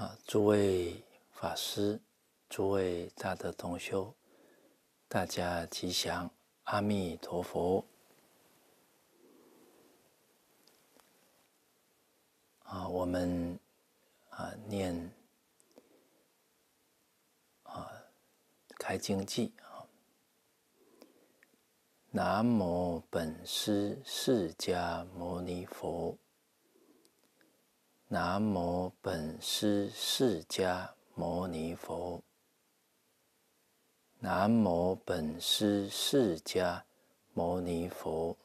诸位法师，诸位大德同修，大家吉祥，阿弥陀佛。我们念开经偈南无本师释迦牟尼佛。南无本师释迦牟尼佛。南无本师释迦牟尼佛。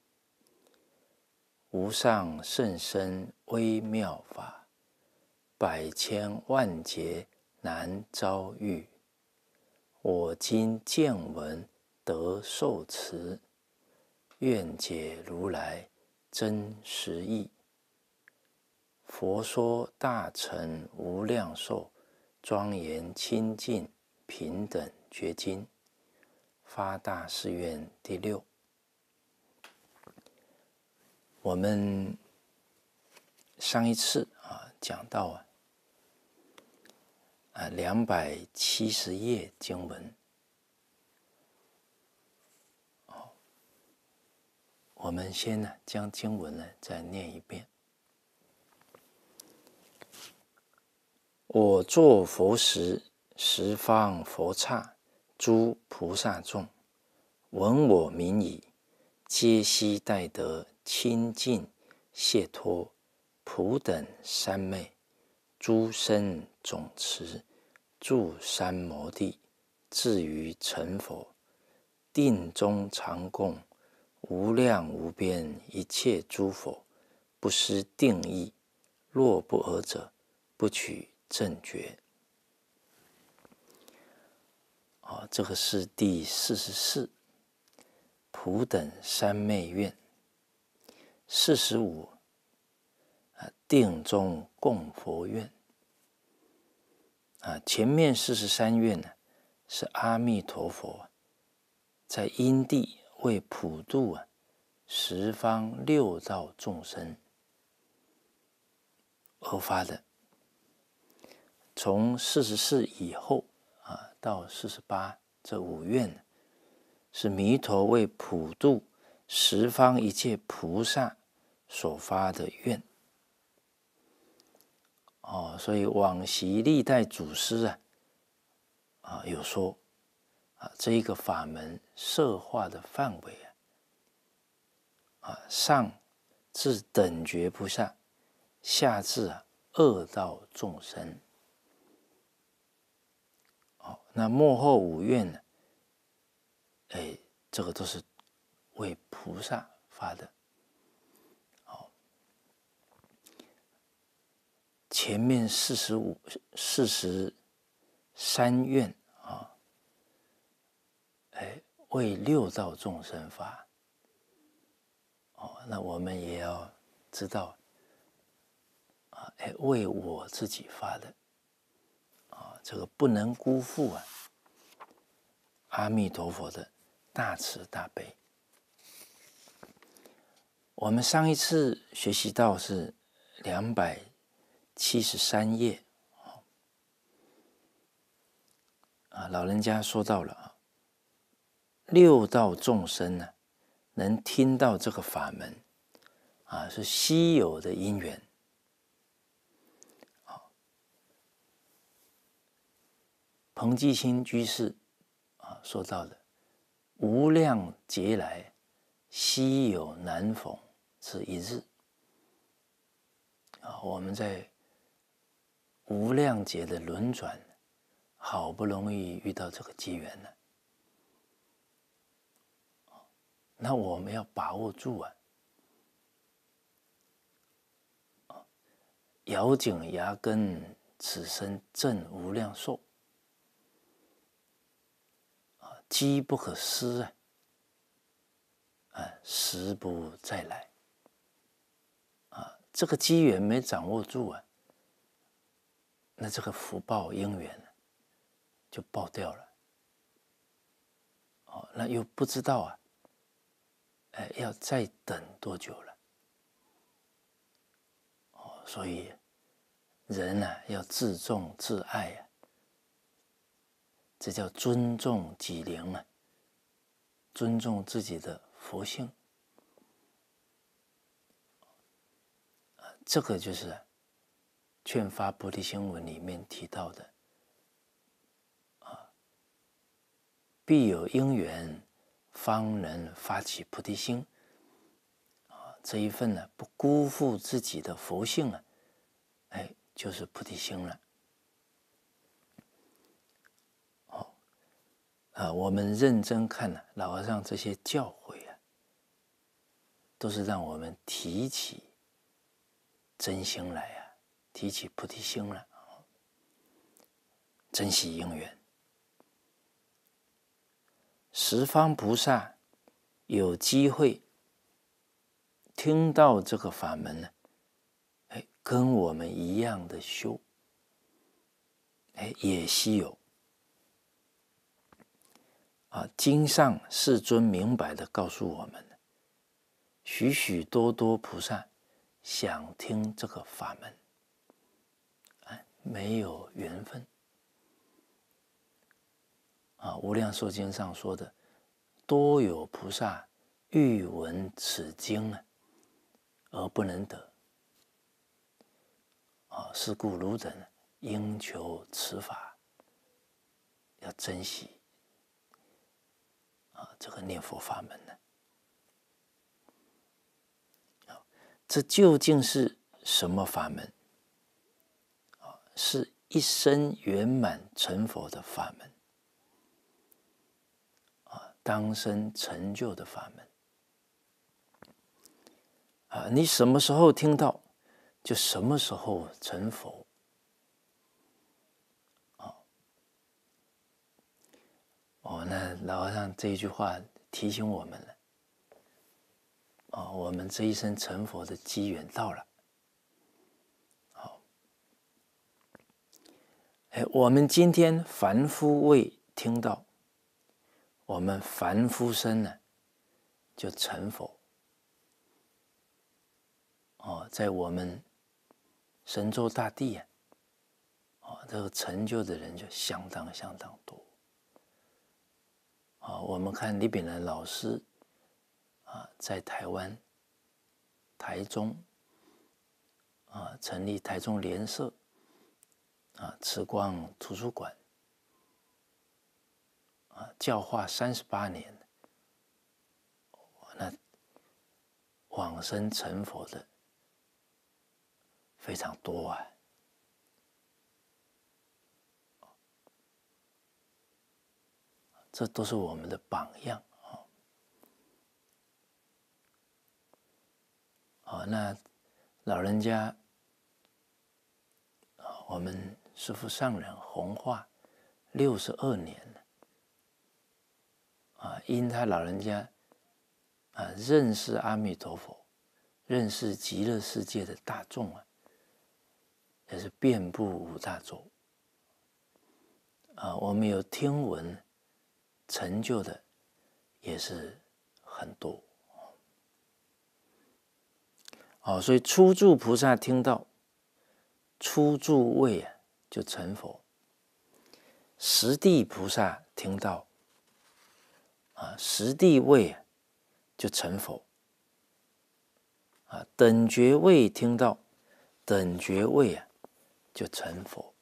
无上甚深微妙法，百千万劫难遭遇。我今见闻得受持，愿解如来真实义。佛说大乘无量寿，庄严清净平等觉经，发大誓愿第6。我们上一次讲到270页经文，我们先将经文再念一遍。我作佛时，十方佛刹诸菩萨众，闻我名已，皆悉待得清净解脱普等三昧，诸生总持，住三摩地，至于成佛，定中常供无量无边一切诸佛，不失定义。若不尔者，不取正觉。这个是第44普等三昧愿。45定中供佛愿。前面43愿是阿弥陀佛在因地为普度十方六道众生而发的。从44以后到48这5愿是弥陀为普度十方一切菩萨所发的愿。所以往昔历代祖师有说这一个法门摄化的范围上至等觉菩萨，下至恶道众生。那末后5愿呢？这个都是为菩萨发的。前面43愿为六道众生发。那我们也要知道为我自己发的。这个不能辜负阿弥陀佛的大慈大悲。我们上一次学习到是273页老人家说到了六道众生能听到这个法门是稀有的因缘。彭济清居士说到的无量劫来稀有难逢之一日。我们在无量劫的轮转，好不容易遇到这个机缘了，那我们要把握住咬紧牙根，此生证无量寿。机不可失时不再来。这个机缘没掌握住那这个福报因缘就爆掉了。那又不知道要再等多久了。所以人啊要自重自爱啊，这叫尊重己灵啊，尊重自己的佛性。这个就是劝发菩提心文里面提到的必有因缘，方能发起菩提心这一份呢，不辜负自己的佛性啊，就是菩提心了。我们认真看老和尚这些教诲啊，都是让我们提起真心来啊，提起菩提心了，珍惜因缘。十方菩萨有机会听到这个法门呢，跟我们一样的修，也稀有。经上世尊明白的告诉我们，许许多多菩萨想听这个法门，没有缘分。无量寿经上说的，多有菩萨欲闻此经而不能得。是故汝等应求此法，要珍惜这个念佛法门呢。这究竟是什么法门？是一生圆满成佛的法门，当生成就的法门。你什么时候听到，就什么时候成佛。那老和尚这一句话提醒我们了，我们这一生成佛的机缘到了。我们今天凡夫未听到，我们凡夫身呢就成佛。在我们神州大地这个成就的人就相当多。我们看李炳南老师在台湾台中成立台中联社慈光图书馆教化38年，那往生成佛的非常多啊。这都是我们的榜样。那老人家我们师父上人弘化62年了因他老人家认识阿弥陀佛，认识极乐世界的大众也是遍布五大洲我们有听闻成就的也是很多所以初住菩萨听到初住位就成佛，十地菩萨听到十地位就成佛等觉位听到等觉位就成佛。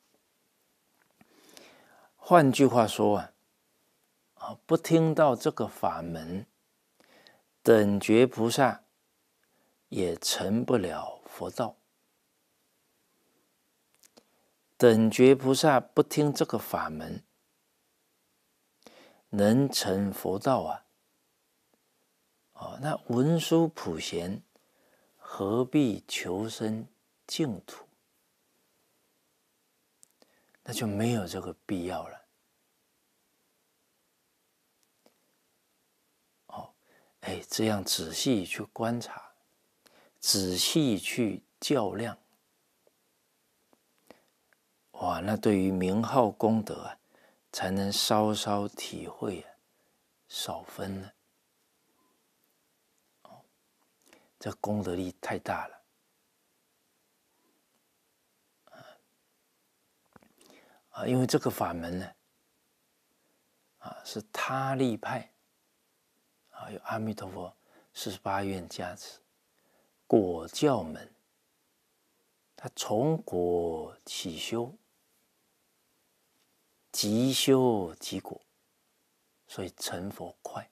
换句话说不听到这个法门，等觉菩萨也成不了佛道。等觉菩萨不听这个法门，能成佛道那文殊普贤何必求生净土？那就没有这个必要了。这样仔细去观察，仔细去较量，那对于名号功德才能稍稍体会少分了。这功德力太大了因为这个法门呢，是他力派，有阿弥陀佛48愿加持，果教门，他从果起修，即修即果，所以成佛快。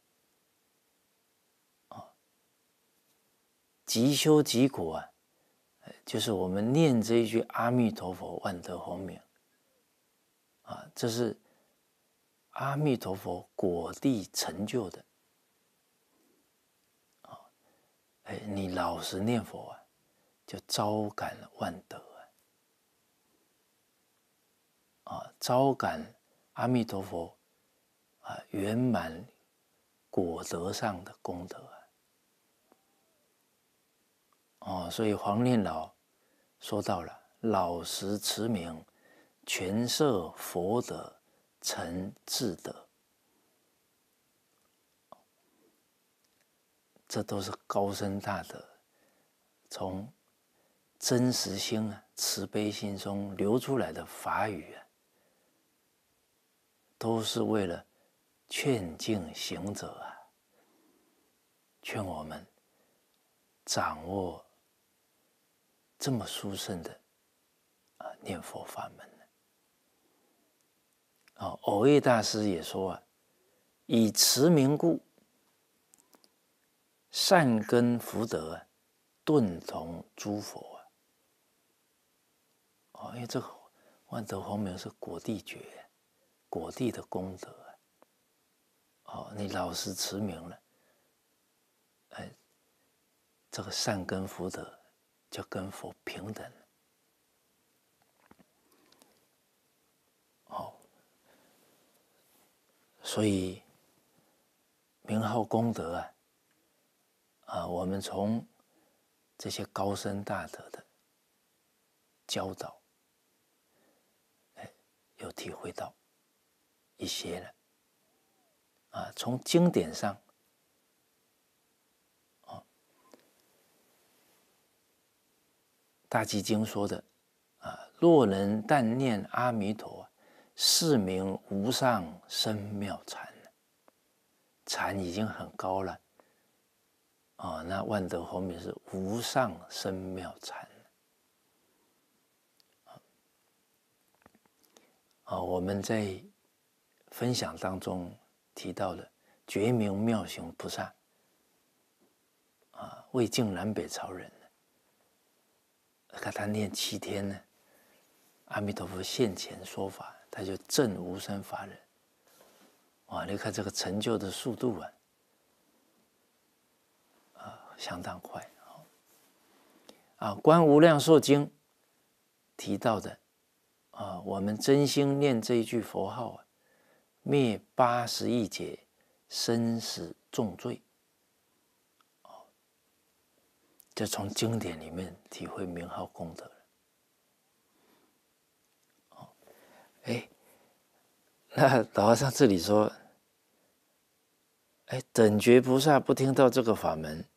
即修即果就是我们念这一句阿弥陀佛万德洪名这是阿弥陀佛果地成就的你老实念佛就招感万德招感阿弥陀佛圆满果德上的功德所以黄念老说到了老实持名，全摄佛德，成智德，这都是高深大德，从真实心慈悲心中流出来的法语都是为了劝进行者劝我们掌握这么殊胜的念佛法门藕益大师也说以持名故，善根福德顿同诸佛因为这个万德洪名是果地觉，果地的功德你老实持名了这个善根福德就跟佛平等了所以名号功德我们从这些高深大德的教导有体会到一些了从经典上大集经说的若能但念阿弥陀，是名无上深妙禅禅已经很高了那万德洪名是无上深妙禅我们在分享当中提到的觉明妙行菩萨魏晋南北朝人看他念7天呢，阿弥陀佛现前说法，他就证无生法忍你看这个成就的速度相当快观无量寿经提到的我们真心念这一句佛号灭80亿劫生死重罪就从经典里面体会名号功德了那老和尚这里说等觉菩萨不听到这个法门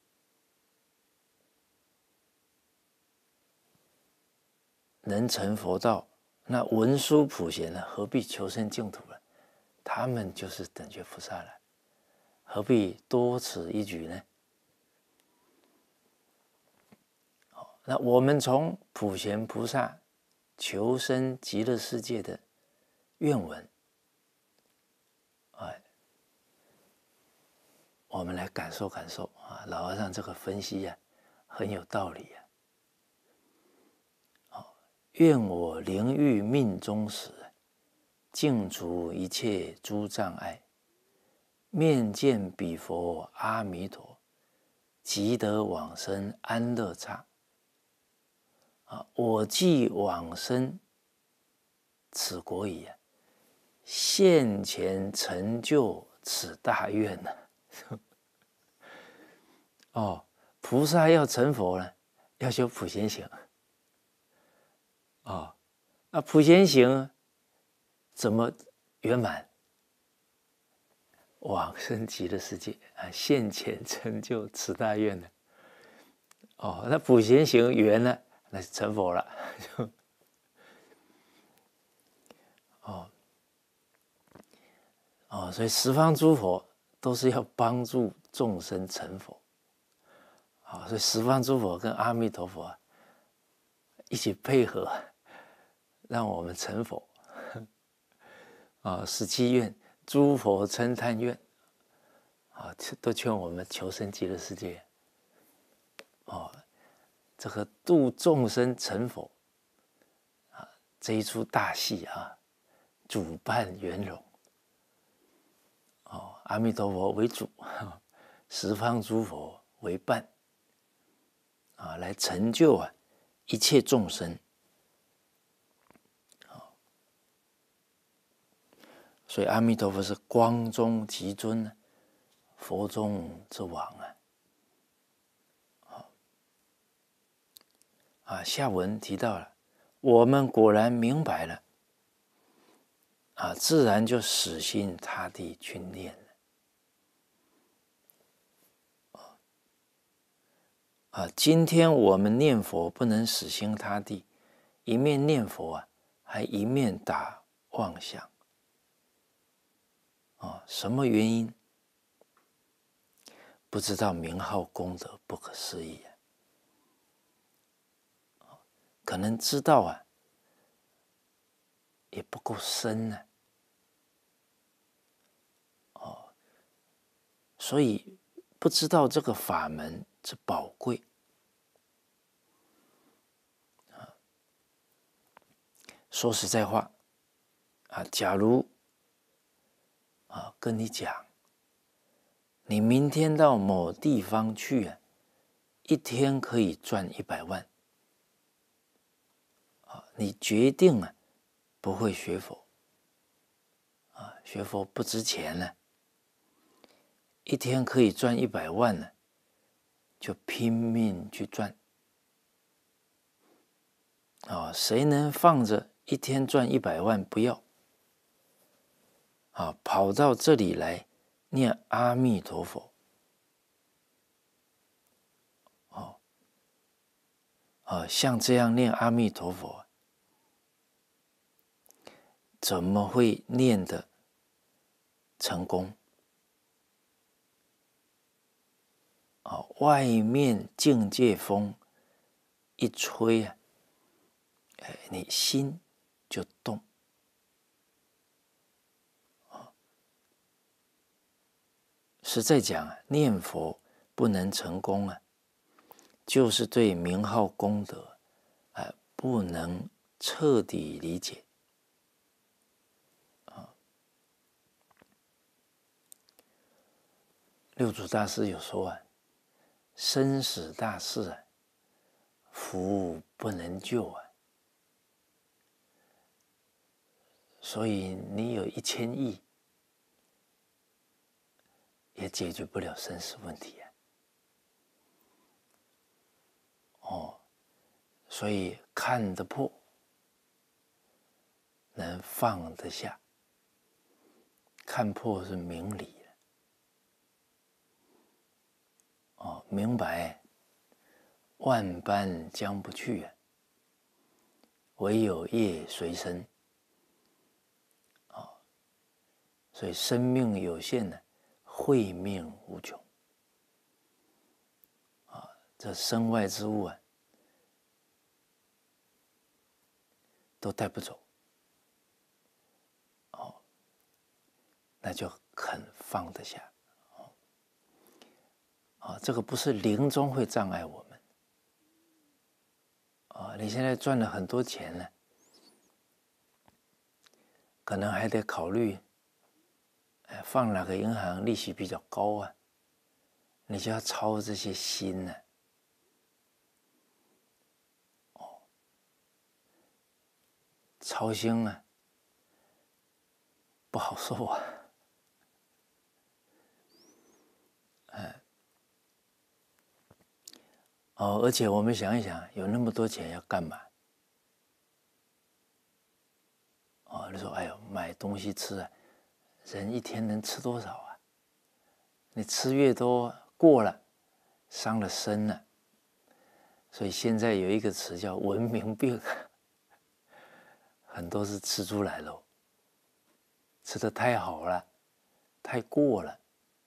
能成佛道，那文殊普贤何必求生净土了？他们就是等觉菩萨了，何必多此一举呢？那我们从普贤菩萨求生极乐世界的愿文我们来感受感受老和尚这个分析很有道理愿我灵欲命终时，尽除一切诸障碍，面见彼佛阿弥陀，即得往生安乐刹。我既往生此国矣，现前成就此大愿菩萨要成佛了，要修普贤行那普贤行怎么圆满？往生极乐世界现前成就此大愿呢？那普贤行圆了，那是成佛了。 所以十方诸佛都是要帮助众生成佛。所以十方诸佛跟阿弥陀佛一起配合，让我们成佛。17愿诸佛称叹愿，都劝我们求生极乐世界。这个度众生成佛这一出大戏主办圆融。阿弥陀佛为主，十方诸佛为伴，来成就一切众生。所以阿弥陀佛是光中极尊，佛中之王下文提到了，我们果然明白了自然就死心塌地去念了。今天我们念佛不能死心塌地，一面念佛还一面打妄想。什么原因？不知道名号功德不可思议可能知道也不够深所以不知道这个法门之宝贵说实在话假如跟你讲，你明天到某地方去一天可以赚100万你决定不会学佛学佛不值钱了，一天可以赚100万呢，就拼命去赚谁能放着一天赚100万不要跑到这里来念阿弥陀佛像这样念阿弥陀佛怎么会念得成功外面境界风一吹你心就动实在讲念佛不能成功就是对名号功德不能彻底理解六祖大师有说生死大事福不能救所以你有1000亿也解决不了生死问题所以看得破能放得下，看破是明理明白万般将不去唯有业随身所以生命有限慧命无穷这身外之物都带不走那就肯放得下这个不是临终会障碍我们你现在赚了很多钱了，可能还得考虑放哪个银行利息比较高你就要操这些心操心不好受而且我们想一想，有那么多钱要干嘛？你说，哎呦，买东西吃人一天能吃多少你吃越多，过了，伤了身了。所以现在有一个词叫文明病，很多是吃出来了，吃得太好了， 太过了。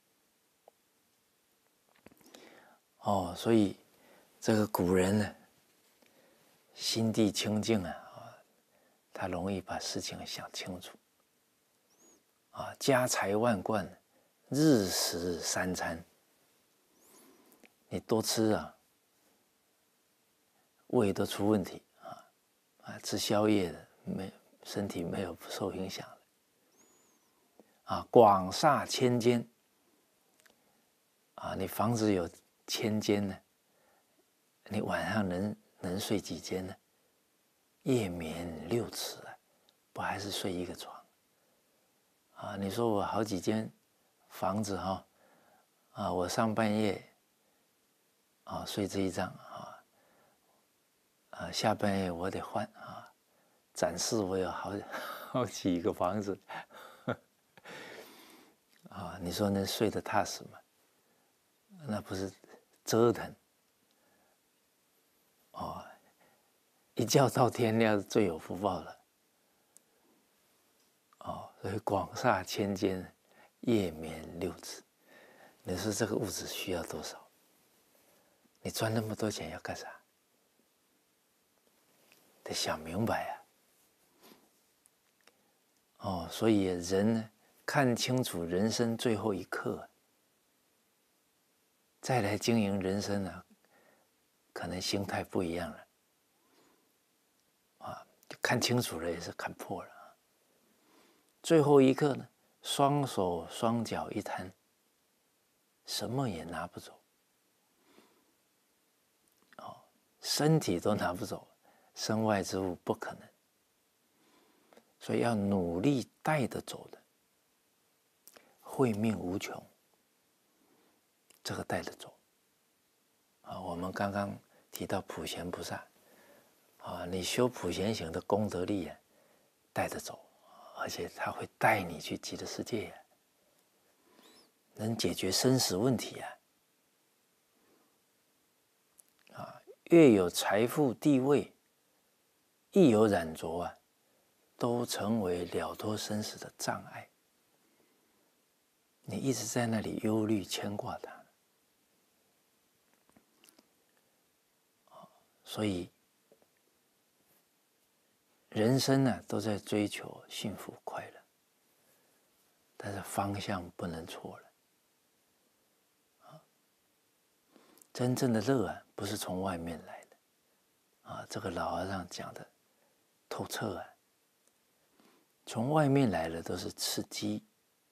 所以这个古人呢，心地清净他容易把事情想清楚。家财万贯，日食三餐，你多吃胃都出问题吃宵夜的身体没有不受影响的广厦千间你房子有1000间呢，你晚上能睡几间呢？夜眠6尺不还是睡一个床你说我好几间房子我上半夜睡这一张下半夜我得换展示我有好几个房子你说能睡得踏实吗？那不是折腾一觉到天亮是最有福报的所以广厦千间，夜眠6尺。你说这个物质需要多少？你赚那么多钱要干啥？得想明白所以人呢，看清楚人生最后一刻，再来经营人生可能心态不一样了看清楚了也是看破了最后一刻呢，双手双脚一摊，什么也拿不走身体都拿不走，身外之物不可能，所以要努力带得走的，慧命无穷，这个带得走我们刚刚提到普贤菩萨你修普贤行的功德力带得走，而且他会带你去极乐世界能解决生死问题越有财富地位，亦有染着都成为了脱生死的障碍。你一直在那里忧虑牵挂它所以人生都在追求幸福快乐，但是方向不能错了真正的乐不是从外面来的这个老和尚讲的透彻从外面来的都是刺激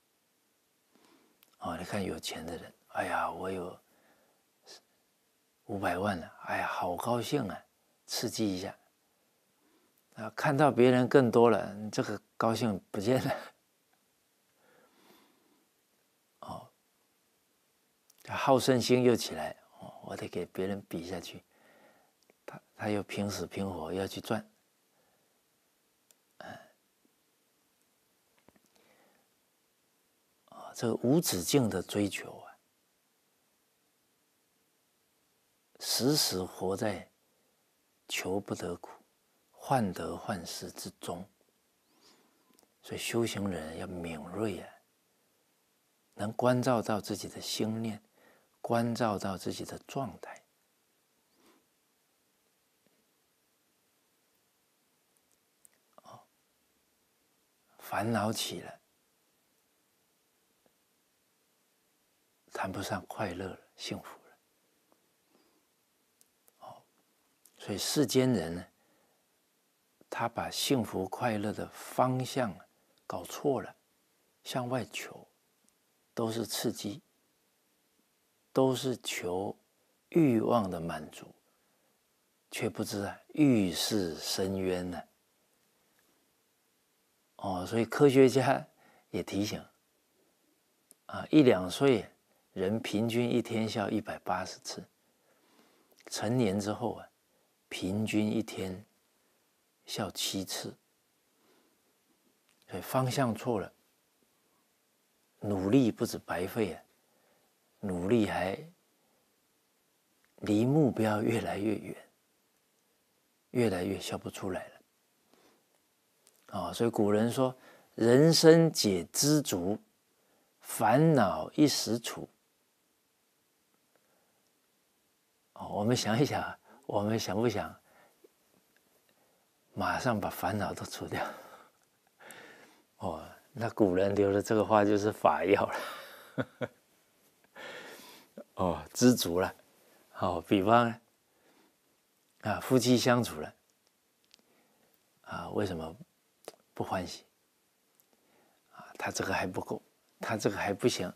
你看有钱的人，哎呀，我有500万了，哎呀，好高兴刺激一下看到别人更多了，这个高兴不见了好胜心又起来我得给别人比下去，他又拼死拼活要去赚这个无止境的追求时时活在求不得苦、患得患失之中。所以修行人要敏锐能关照到自己的心念，关照到自己的状态烦恼起了谈不上快乐了、幸福了所以世间人呢，他把幸福快乐的方向搞错了，向外求都是刺激，都是求欲望的满足，却不知欲是深渊所以科学家也提醒1、2岁人平均一天笑180次，成年之后平均一天笑7次，所以方向错了，努力不止白费努力还离目标越来越远，越来越笑不出来了所以古人说人生解知足， 烦恼一时除。我们想一想，我们想不想马上把烦恼都除掉？那古人留的这个话就是法药了。知足了。比方夫妻相处了，为什么不欢喜？他这个还不够，他这个还不行，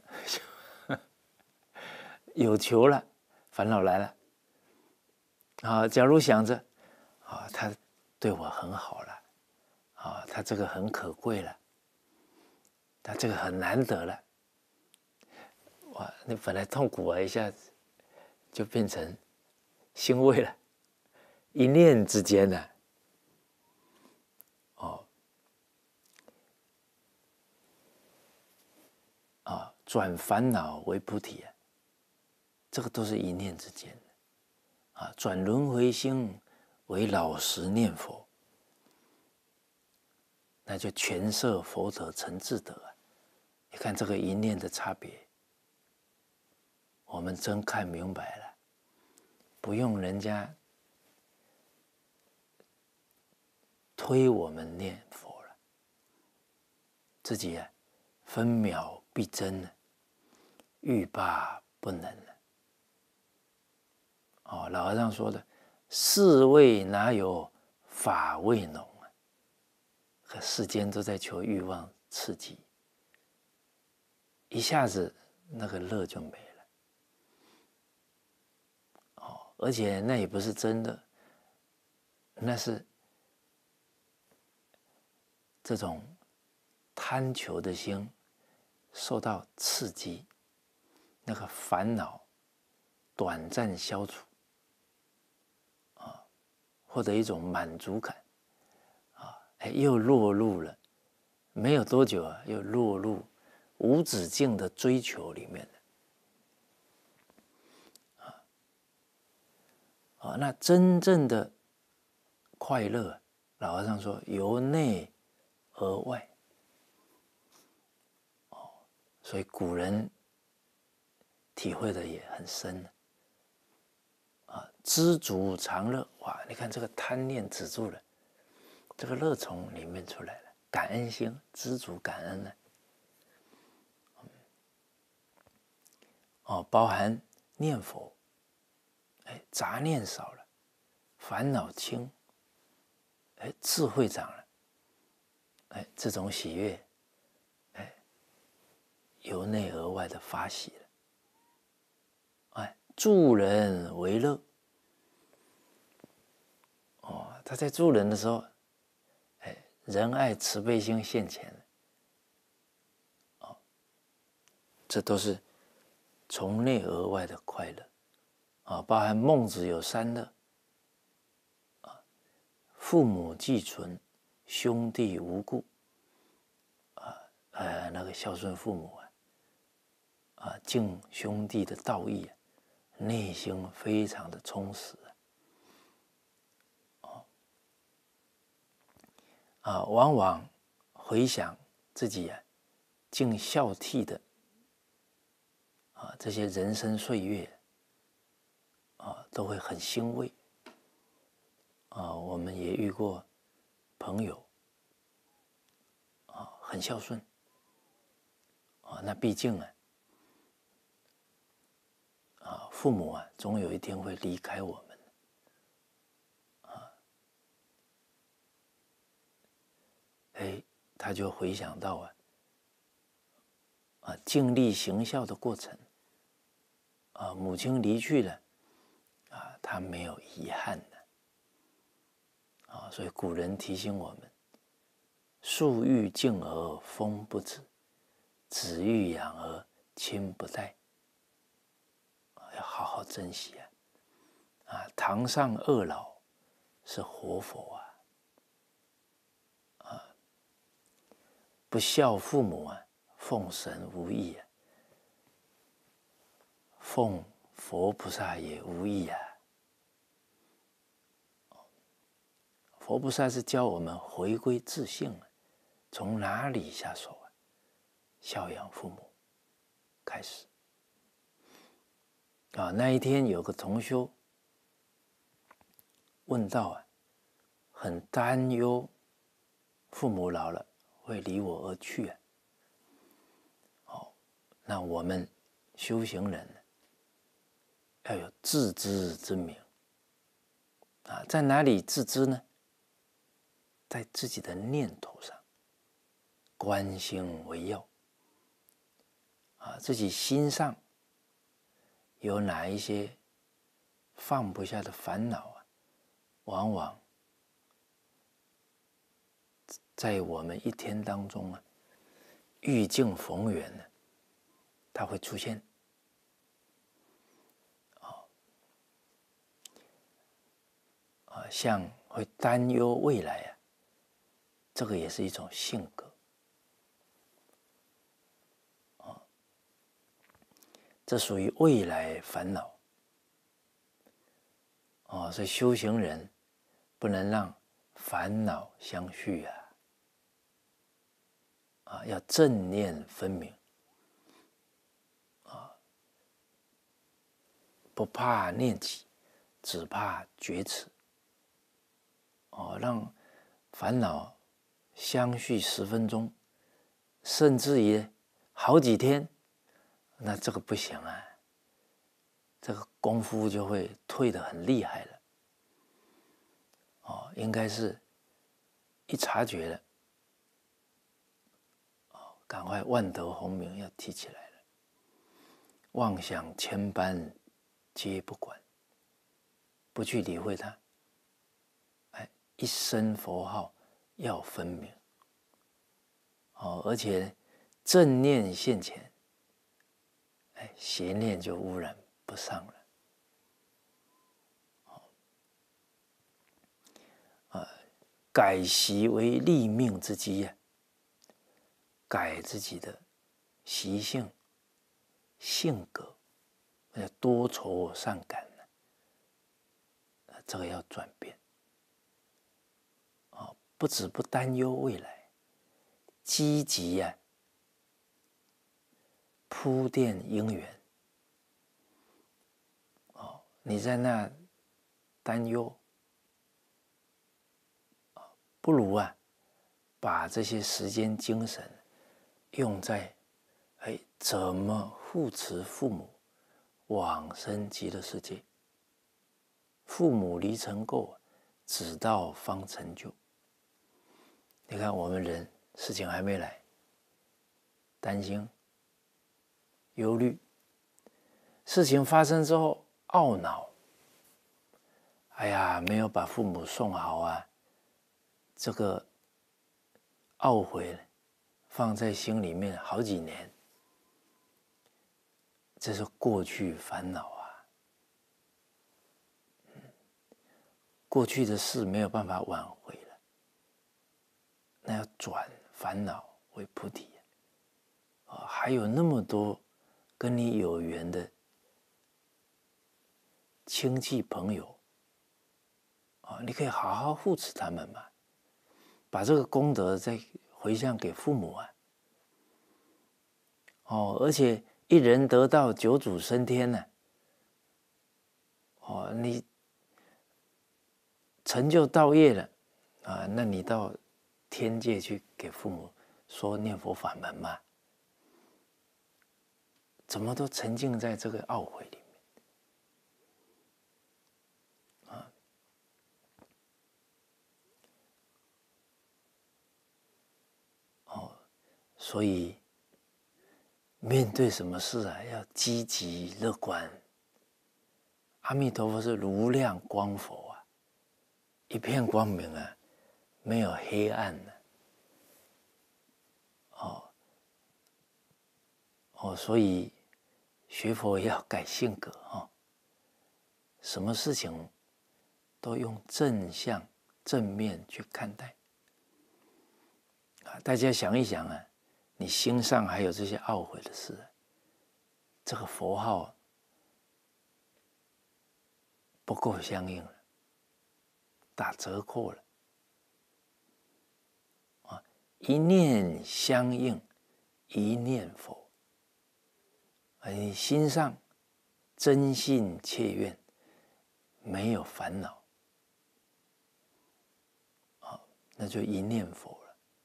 有求了，烦恼来了。假如想着他对我很好了，他这个很可贵了，他这个很难得了，哇，你本来痛苦一下子就变成欣慰了，一念之间呢，转烦恼为菩提这个都是一念之间的转轮回心为老实念佛，那就全摄佛德成智德你看这个一念的差别，我们真看明白了，不用人家推我们念佛了，自己分秒必争了，欲罢不能了。老和尚说的，世味哪有法味浓可世间都在求欲望刺激，一下子那个乐就没了。而且那也不是真的，那是这种贪求的心受到刺激，那个烦恼短暂消除获得一种满足感又落入了，没有多久又落入无止境的追求里面了那真正的快乐，老和尚说由内而外所以古人体会的也很深知足常乐。哇，你看这个贪念止住了，这个乐从里面出来了，感恩心，知足感恩呢包含念佛杂念少了，烦恼轻智慧长了这种喜悦由内而外的发喜了助人为乐他在助人的时候仁爱慈悲心现前了这都是从内而外的快乐包含孟子有三乐父母既存，兄弟无故那个孝顺父母敬兄弟的道义内心非常的充实往往回想自己尽孝悌的这些人生岁月都会很欣慰我们也遇过朋友很孝顺那毕竟父母总有一天会离开我们他就回想到尽力行孝的过程母亲离去了他没有遗憾的所以古人提醒我们树欲静而风不止，子欲养而亲不待要好好珍惜堂上二老是活佛不孝父母奉神无益奉佛菩萨也无益佛菩萨是教我们回归自性从哪里下手孝养父母开始。那一天有个同修问到很担忧父母老了会离我而去那我们修行人要有自知之明在哪里自知呢？在自己的念头上，观心为要自己心上有哪一些放不下的烦恼往往在我们一天当中遇境逢缘它会出现像会担忧未来这个也是一种性格这属于未来烦恼所以修行人不能让烦恼相续要正念分明不怕念起，只怕觉迟让烦恼相续10分钟，甚至于好几天，那这个不行这个功夫就会退得很厉害了应该是一察觉了赶快万德洪名要提起来了，妄想千般皆不管，不去理会它一声佛号要分明而且正念现前邪念就污染不上了改习为立命之基改自己的习性性格多愁善感这个要转变不止不担忧未来，积极铺垫因缘你在那担忧不如把这些时间精神用在怎么护持父母往生极乐世界，父母离尘垢，直到方成就。你看我们人事情还没来，担心忧虑，事情发生之后懊恼，哎呀没有把父母送好这个懊悔放在心里面好几年，这是过去烦恼过去的事没有办法挽回了，那要转烦恼为菩提还有那么多跟你有缘的亲戚朋友你可以好好护持他们嘛，把这个功德再回向给父母而且一人得道九祖升天你成就道业了那你到天界去给父母说念佛法门嘛，怎么都沉浸在这个懊悔里面所以面对什么事要积极乐观。阿弥陀佛是如亮光佛一片光明没有黑暗所以学佛也要改性格什么事情都用正向正面去看待大家想一想你心上还有这些懊悔的事这个佛号不够相应了，打折扣了一念相应一念佛你心上真信切愿，没有烦恼，那就一念佛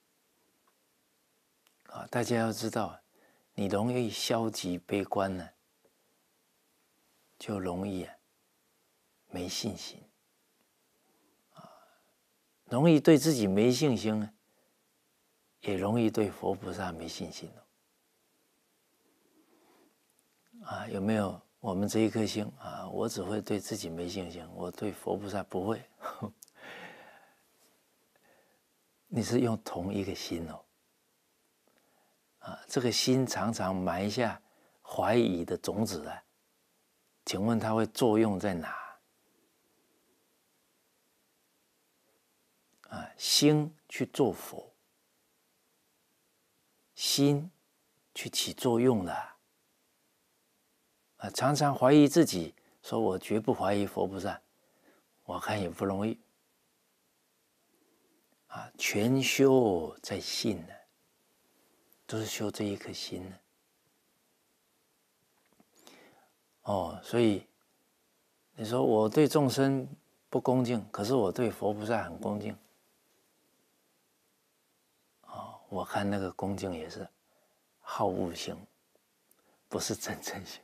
了。大家要知道，你容易消极悲观呢，就容易没信心，容易对自己没信心呢，也容易对佛菩萨没信心有没有？我们这一颗心我只会对自己没信心，我对佛菩萨不会。你是用同一个心这个心常常埋下怀疑的种子请问它会作用在哪？心去做佛，心去起作用的常常怀疑自己，说我绝不怀疑佛菩萨，我看也不容易全修在信呢，都是修这一颗心呢。所以你说我对众生不恭敬，可是我对佛菩萨很恭敬我看那个恭敬也是好恶行，不是真诚行。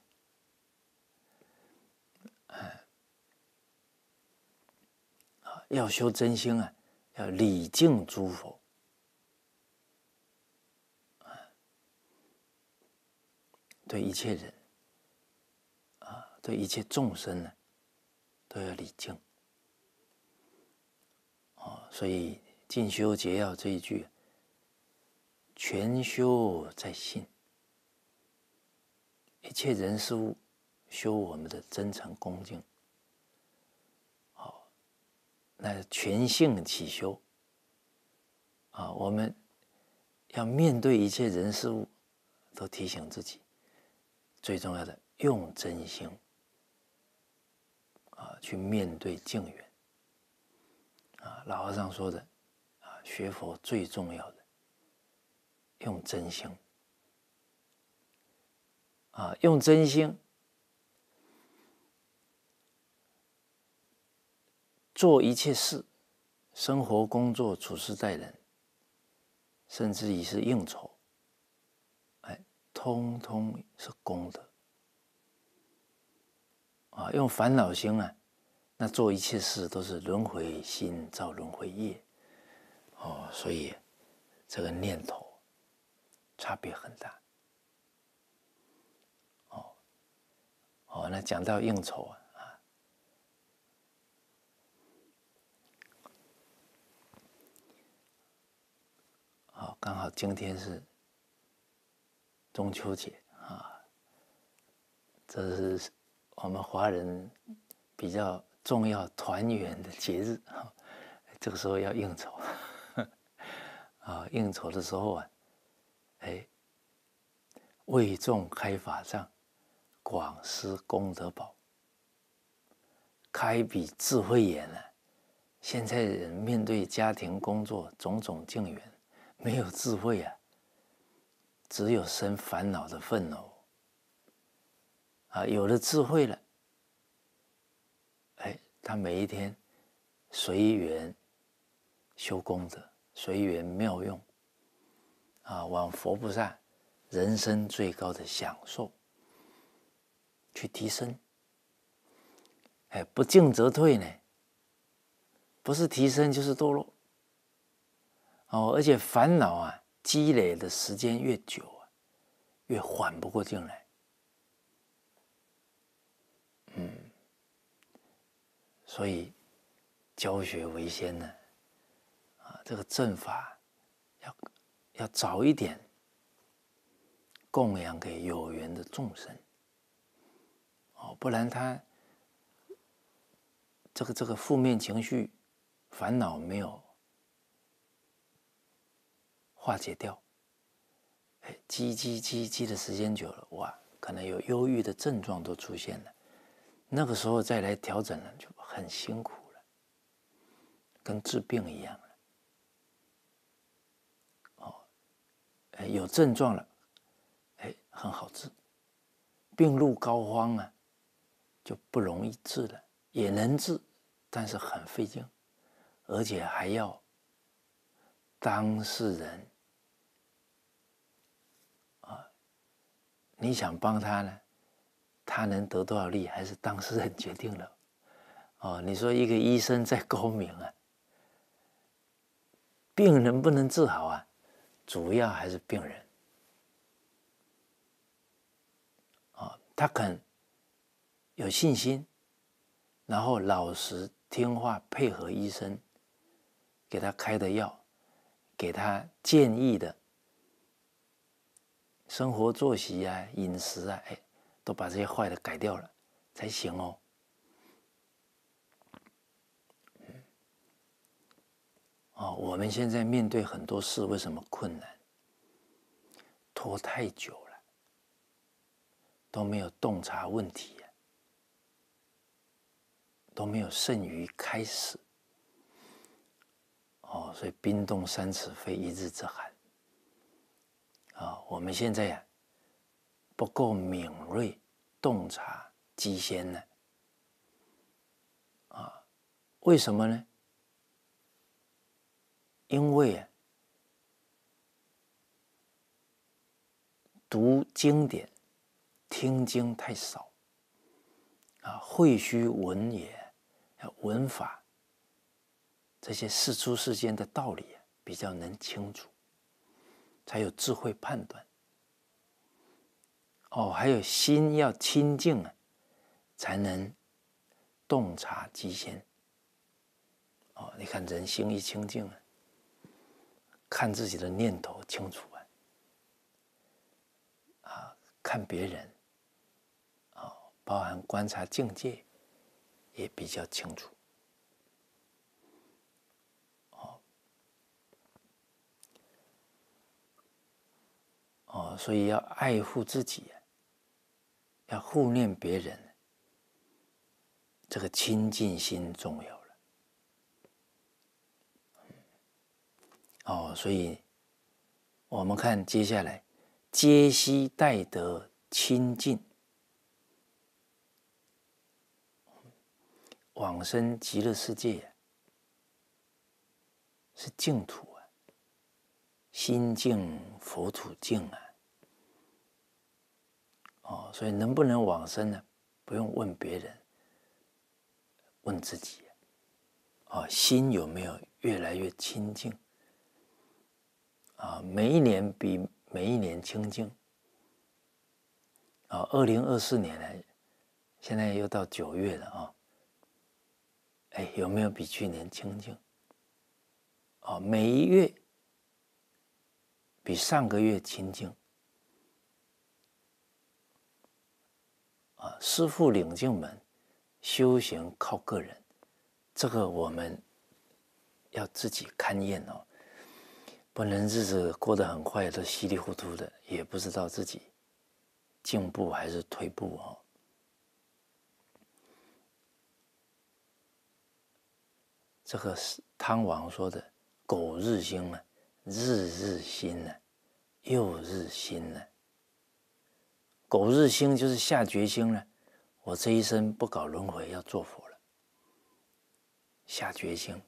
要修真心要礼敬诸佛对一切人对一切众生呢，都要礼敬所以进修结要这一句，全修在信，一切人事物修我们的真诚恭敬那全性起修我们要面对一切人事物，都提醒自己，最重要的用真心去面对境缘老和尚说的学佛最重要的用真心用真心做一切事，生活、工作、处事、待人，甚至于是应酬，通通是功德用烦恼心那做一切事都是轮回心造轮回业所以这个念头差别很大那讲到应酬刚好今天是中秋节这是我们华人比较重要团圆的节日这个时候要应酬应酬的时候为众开法藏，广施功德宝，开笔智慧眼现在人面对家庭工作种种境缘，没有智慧只有生烦恼的愤怒有了智慧了他每一天随缘修功德，随缘妙用往佛菩萨人生最高的享受去提升不进则退呢，不是提升就是堕落而且烦恼积累的时间越久越缓不过劲来所以教学为先呢这个正法要早一点供养给有缘的众生不然他这个负面情绪烦恼没有化解掉积的时间久了哇，可能有忧郁的症状都出现了，那个时候再来调整了就很辛苦了，跟治病一样了有症状了很好治， 病入膏肓啊，就不容易治了，也能治，但是很费劲，而且还要当事人你想帮他呢，他能得多少利，还是当事人决定了。你说一个医生再高明啊，病能不能治好啊？主要还是病人。他肯有信心，然后老实听话，配合医生给他开的药，给他建议的生活作息啊、饮食啊，都把这些坏的改掉了才行哦。我们现在面对很多事，为什么困难？拖太久了，都没有洞察问题，都没有慎于开始。所以冰冻三尺非一日之寒。我们现在不够敏锐，洞察机先呢。为什么呢？因为读经典、听经太少会须文也，文法这些世出世间的道理比较能清楚，才有智慧判断。还有心要清净才能洞察机先。你看人心一清净看自己的念头清楚看别人包含观察境界也比较清楚。所以要爱护自己，要护念别人，这个亲近心重要了。所以我们看接下来，皆悉待得清净，往生极乐世界是净土心净佛土净所以能不能往生呢？不用问别人，问自己心有没有越来越清净每一年比每一年清净2024年呢，现在又到9月了有没有比去年清净每一月比上个月清净师父领进门，修行靠个人，这个我们要自己勘验不能日子过得很快，都稀里糊涂的，也不知道自己进步还是退步这个是汤王说的“苟日新日日新又日新苟日新就是下决心了，我这一生不搞轮回，要做佛了。下决心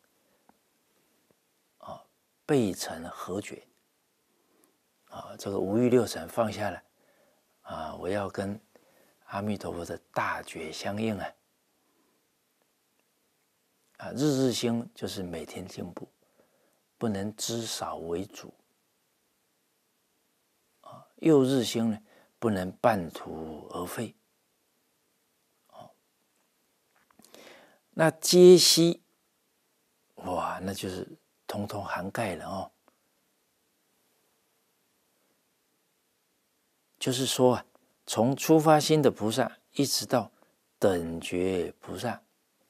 背成合决这个五欲六尘放下了我要跟阿弥陀佛的大觉相应日日新就是每天进步，不能知少为主又日新呢，不能半途而废那皆悉哇，那就是统统涵盖了就是说从初发心的菩萨一直到等觉菩萨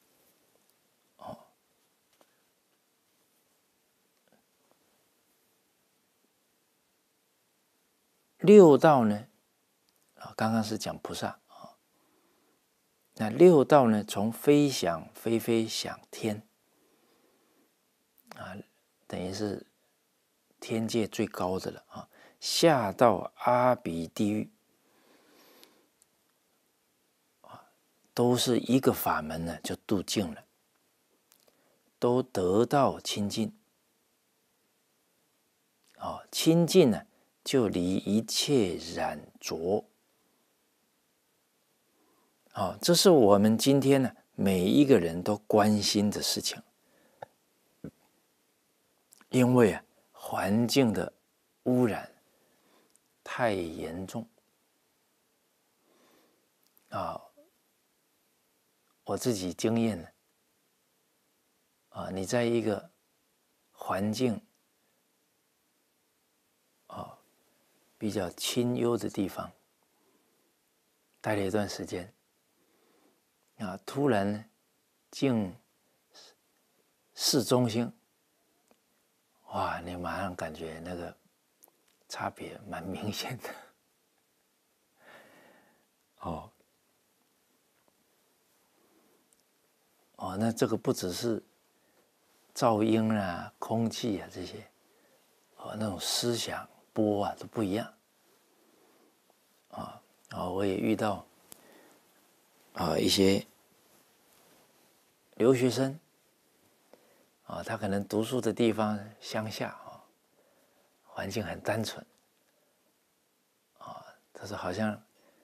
六道呢刚刚是讲菩萨那六道呢，从非想非非想天等于是天界最高的了下到阿鼻地狱都是一个法门呢，就度尽了，都得到清净。清净呢，就离一切染浊。这是我们今天呢每一个人都关心的事情。因为环境的污染太严重我自己经验呢你在一个环境比较清幽的地方待了一段时间突然呢进市中心，哇，你马上感觉那个差别蛮明显的那这个不只是噪音啊、空气啊这些那种思想波都不一样我也遇到一些留学生他可能读书的地方乡下环境很单纯他说好像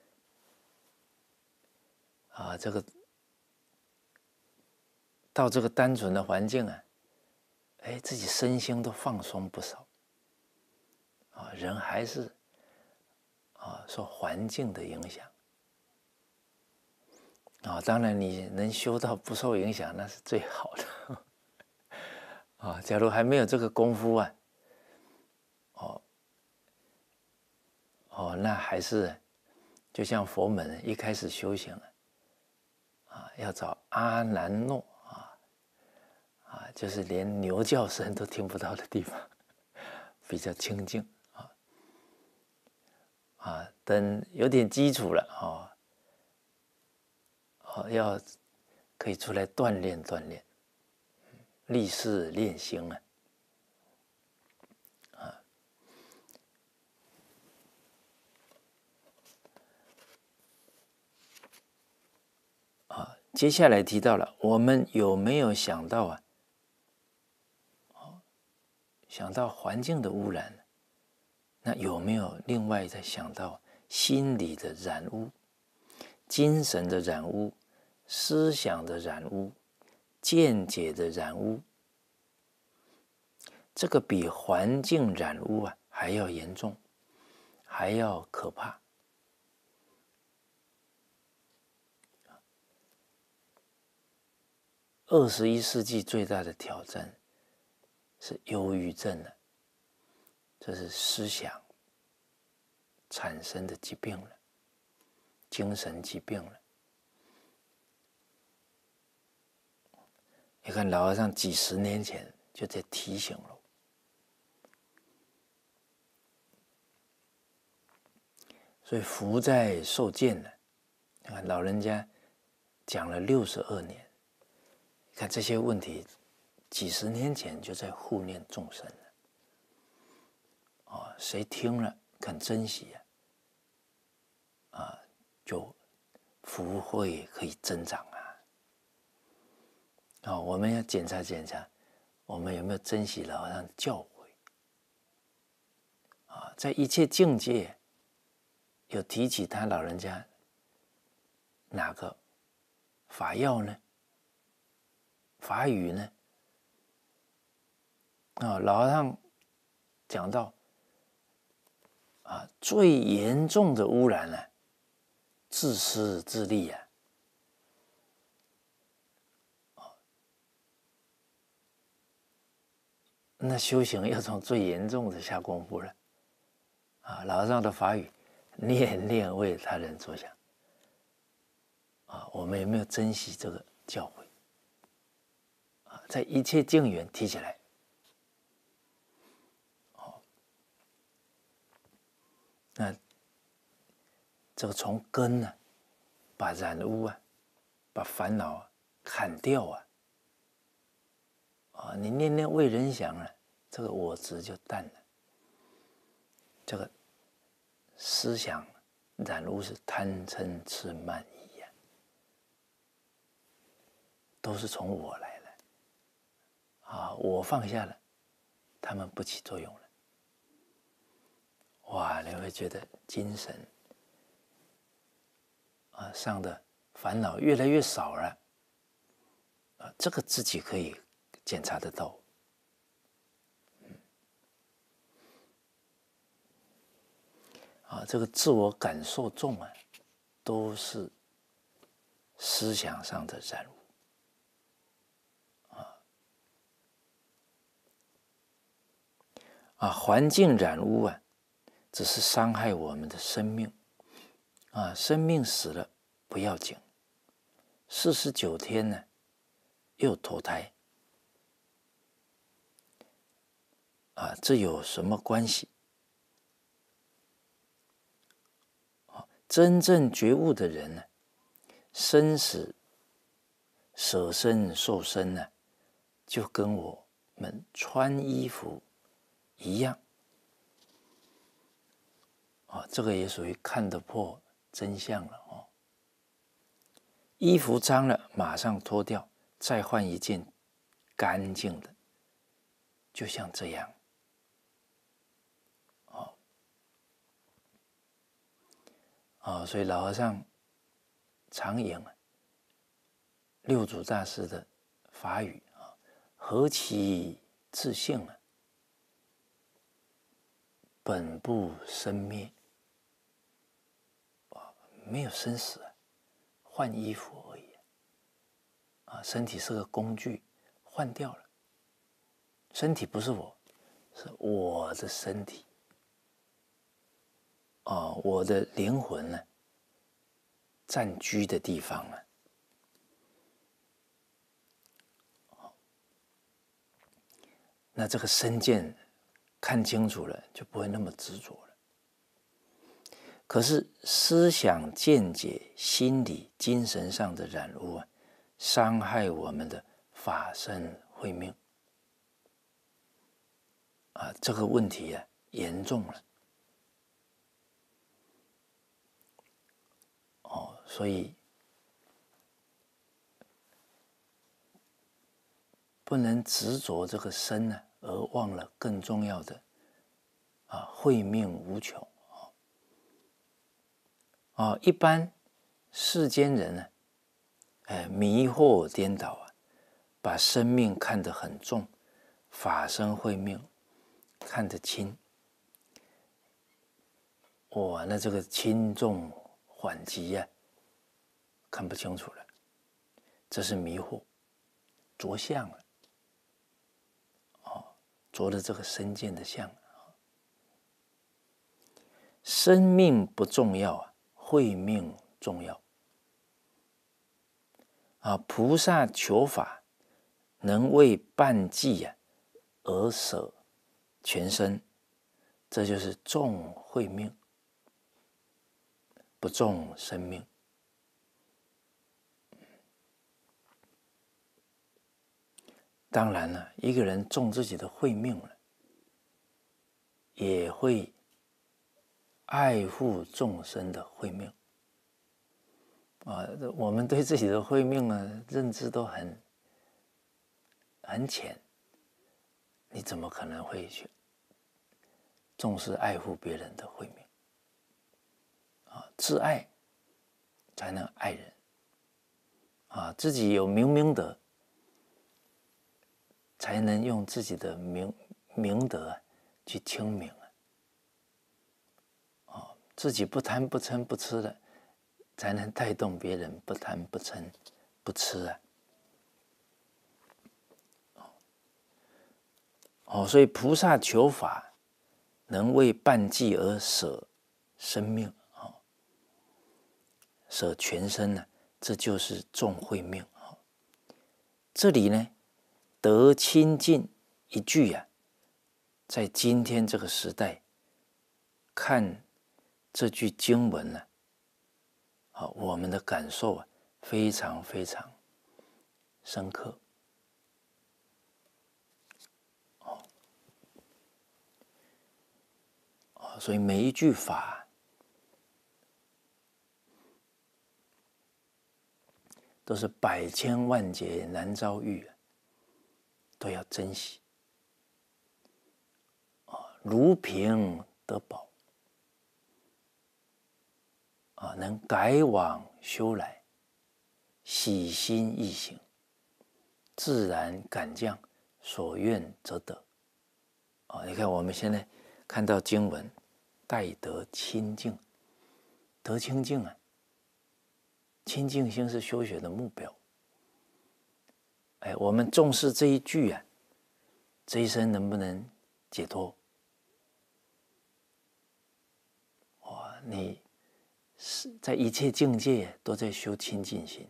这个到这个单纯的环境自己身心都放松不少人还是受环境的影响当然你能修到不受影响那是最好的假如还没有这个功夫那还是就像佛门一开始修行要找阿难诺就是连牛叫声都听不到的地方比较清净等有点基础了要可以出来锻炼锻炼，立誓练心接下来提到了，我们有没有想到想到环境的污染，那有没有另外再想到心理的染污、精神的染污、思想的染污、见解的染污？这个比环境染污还要严重，还要可怕。21世纪最大的挑战是忧郁症这是思想产生的疾病了，精神疾病了。你看老和尚几十年前就在提醒了，所以福在受见了。你看老人家讲了62年，你看这些问题几十年前就在护念众生了谁听了肯珍惜就福慧可以增长我们要检查检查我们有没有珍惜老和尚的教诲在一切境界有提起他老人家哪个法要呢？法语呢？老和尚讲到最严重的污染自私自利那修行要从最严重的下功夫了老和尚的法语，念念为他人着想我们有没有珍惜这个教诲在一切境缘提起来那这个从根把染污把烦恼砍掉你念念为人想这个我执就淡了。这个思想染污是贪嗔痴慢疑都是从我来的啊，我放下了，他们不起作用了。哇，你会觉得精神上的烦恼越来越少了这个自己可以检查得到。这个自我感受重都是思想上的染污环境染污只是伤害我们的生命生命死了不要紧，49天呢又投胎这有什么关系？真正觉悟的人呢，生死舍身受身呢，就跟我们穿衣服一样这个也属于看得破真相了衣服脏了马上脱掉，再换一件干净的，就像这样所以老和尚常引六祖大师的法语何其自性本不生灭没有生死换衣服而已身体是个工具，换掉了。身体不是我，是我的身体我的灵魂呢暂居的地方那这个身见看清楚了，就不会那么执着了。可是思想见解、心理、精神上的染污伤害我们的法身慧命这个问题严重了所以不能执着这个身而忘了更重要的慧命无穷一般世间人迷惑颠倒把生命看得很重，法身慧命看得轻那这个轻重缓急看不清楚了，这是迷惑着相了着了这个身见的相生命不重要慧命重要菩萨求法能为半计而舍全身，这就是重慧命不重生命当然了，一个人重自己的慧命了，也会爱护众生的慧命我们对自己的慧命认知都很浅，你怎么可能会去重视爱护别人的慧命自爱才能爱人自己有明德才能用自己的明德去清明自己不贪不嗔不痴的，才能带动别人不贪不嗔不痴所以菩萨求法能为半计而舍生命舍全身这就是重慧命这里呢得清净一句在今天这个时代看这句经文我们的感受非常非常深刻所以每一句法都是百千万劫难遭遇，都要珍惜。如瓶得宝，能改往修来，喜心易行，自然感降，所愿则得。你看我们现在看到经文，待得清净，得清净啊，清净心是修学的目标。我们重视这一句啊，这一生能不能解脱？你是在一切境界都在修清净心，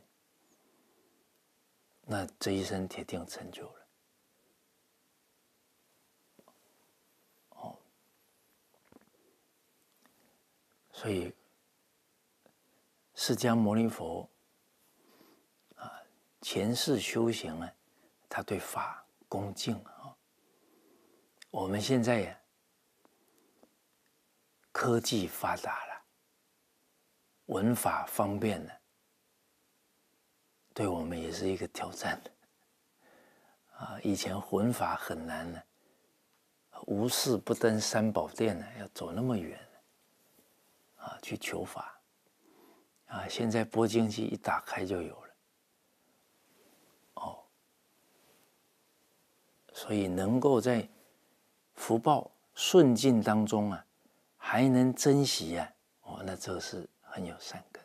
那这一生铁定成就了。所以释迦牟尼佛前世修行啊，他对法恭敬啊。我们现在呀，科技发达了，文法方便了，对我们也是一个挑战以前文法很难呢，无事不登三宝殿呢，要走那么远去求法现在播经机一打开就有了。所以能够在福报顺境当中啊，还能珍惜那这是很有善根。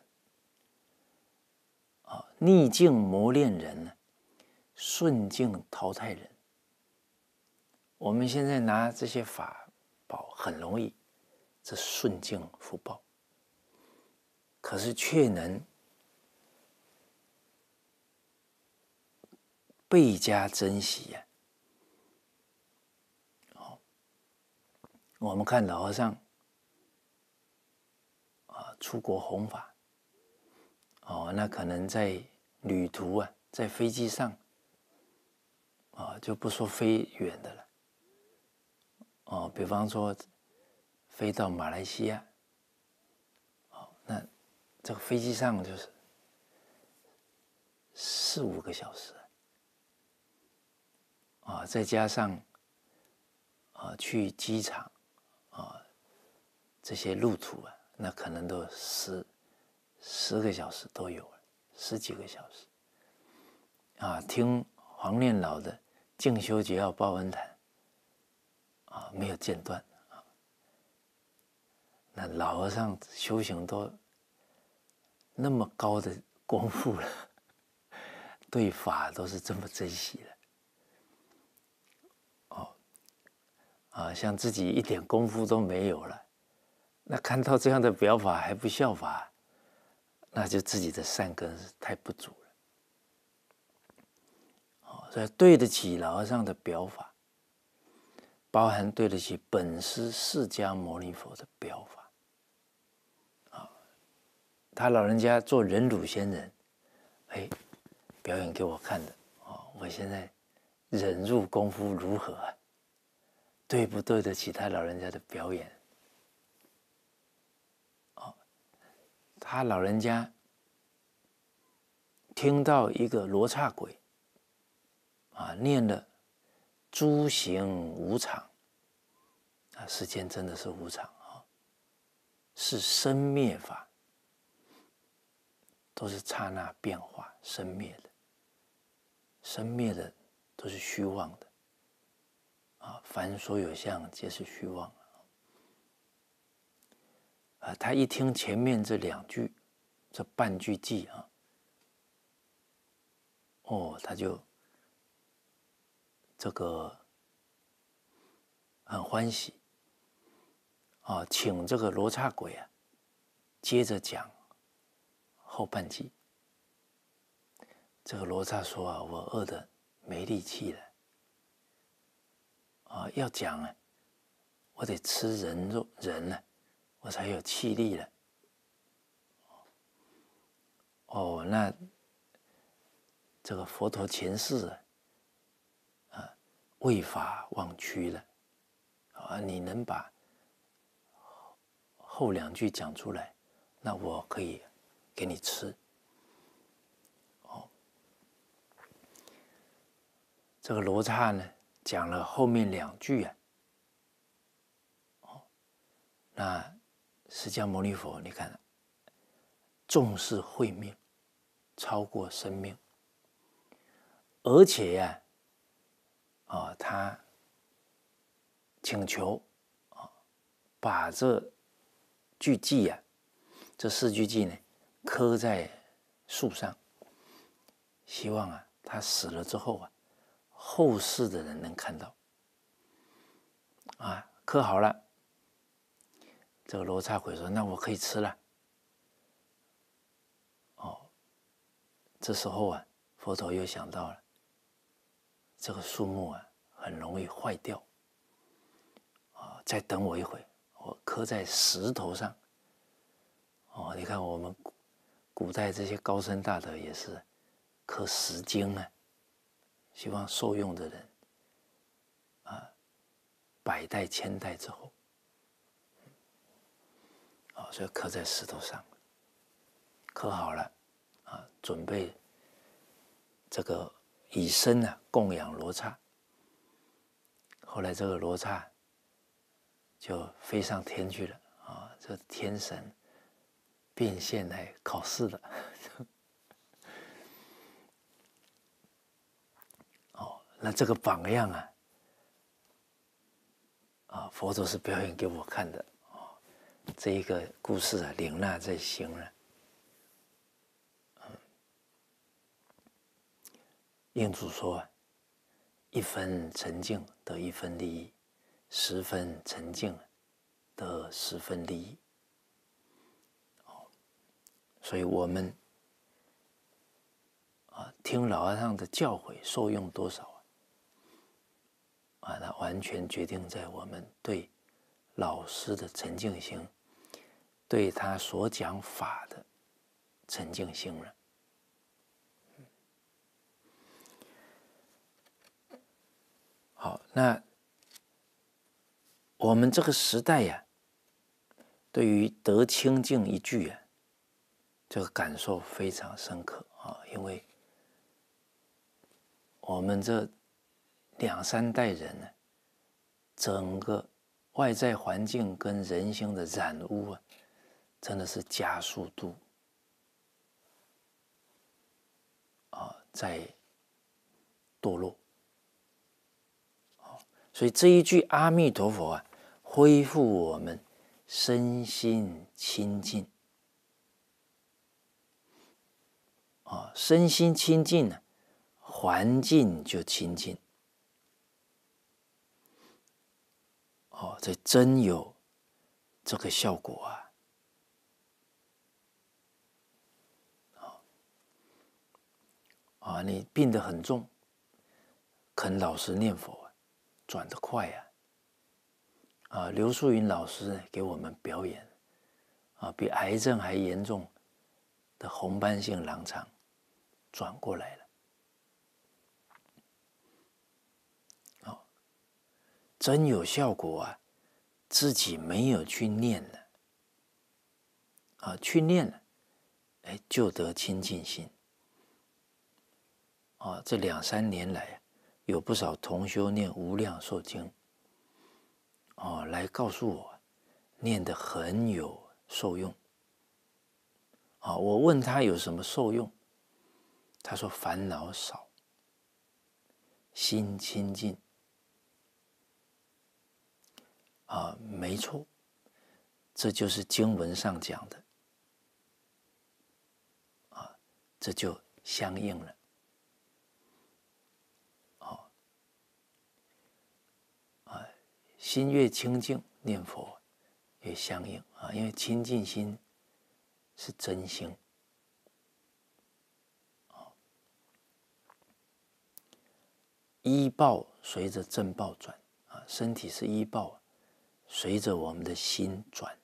逆境磨练人呢，顺境淘汰人。我们现在拿这些法宝很容易，这顺境福报，可是却能倍加珍惜我们看老和尚出国弘法那可能在旅途在飞机上就不说飞远的了比方说飞到马来西亚那这个飞机上就是4-5个小时再加上去机场这些路途那可能都10个小时都有了，10几个小时听黄念老的静修结要报恩谈没有间断那老和尚修行都那么高的功夫了，对法都是这么珍惜的像自己一点功夫都没有了，那看到这样的表法还不效法，那就自己的善根是太不足了所以对得起老和尚的表法，包含对得起本师释迦牟尼佛的表法他老人家做忍辱仙人表演给我看的我现在忍辱功夫如何对不对得起他老人家的表演他老人家听到一个罗刹鬼念了诸行无常世间真的是无常是生灭法，都是刹那变化生灭的，生灭的都是虚妄的凡所有相皆是虚妄他一听前面这2句这半句偈他就这个很欢喜请这个罗刹鬼接着讲后半偈。这个罗刹说我饿得没力气了要讲我得吃人肉人我才有气力了那这个佛陀前世为法忘躯了你能把后2句讲出来，那我可以给你吃这个罗刹呢讲了后面2句啊，那释迦牟尼佛你看重视慧命，超过生命，而且呀，他请求把这句偈啊，这4句偈呢刻在树上，希望啊他死了之后啊，后世的人能看到。刻好了，这个罗刹鬼说：“那我可以吃了。”这时候啊，佛陀又想到了，这个树木啊很容易坏掉，再等我一会，我刻在石头上。你看我们古代这些高僧大德也是刻石经啊，希望受用的人100代1000代之后，所以刻在石头上，刻好了准备这个以身供养罗刹。后来这个罗刹就飞上天去了这天神变现来考试了。那这个榜样佛陀是表演给我看的这一个故事领纳在心了。印主说1分沉静得1分利益，10分沉静得10分利益。所以我们听老和尚的教诲受用多少那完全决定在我们对老师的沉静心，对他所讲法的沉静心了。好，那我们这个时代呀，对于得清净一句这个感受非常深刻因为我们这2、3代人呢，整个外在环境跟人心的染污真的是加速度在堕落。所以这一句阿弥陀佛恢复我们身心清净身心清净呢，环境就清净这真有这个效果你病得很重，肯老实念佛转得快刘素云老师给我们表演比癌症还严重的红斑性狼疮转过来了真有效果自己没有去念了去念了就得清净心这2、3年来有不少同修念无量寿经来告诉我念得很有受用我问他有什么受用，他说烦恼少，心清净没错，这就是经文上讲的这就相应了心越清净，念佛越相应因为清净心是真心依报随着正报转身体是依报随着我们的心转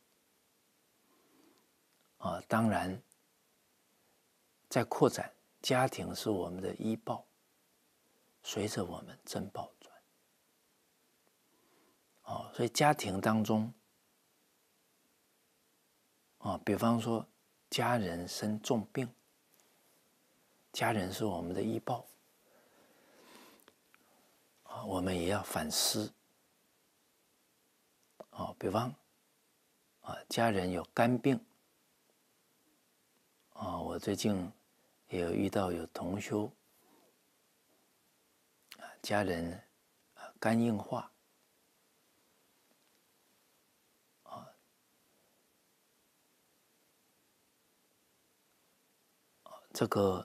当然在扩展，家庭是我们的依报随着我们正报转所以家庭当中比方说家人生重病，家人是我们的依报我们也要反思。比方家人有肝病，我最近也有遇到有同修，家人肝硬化，这个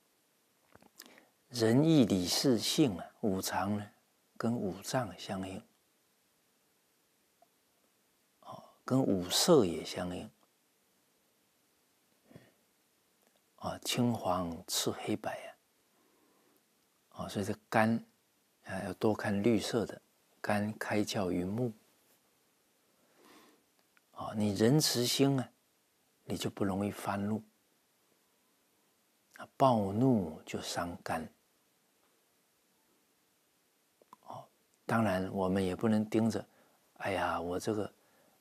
仁义礼智信五常呢，跟五脏相应，跟五色也相应。青黄赤黑白所以这肝要多看绿色的，肝开窍于目。你仁慈心你就不容易发怒，暴怒就伤肝。当然我们也不能盯着，哎呀，我这个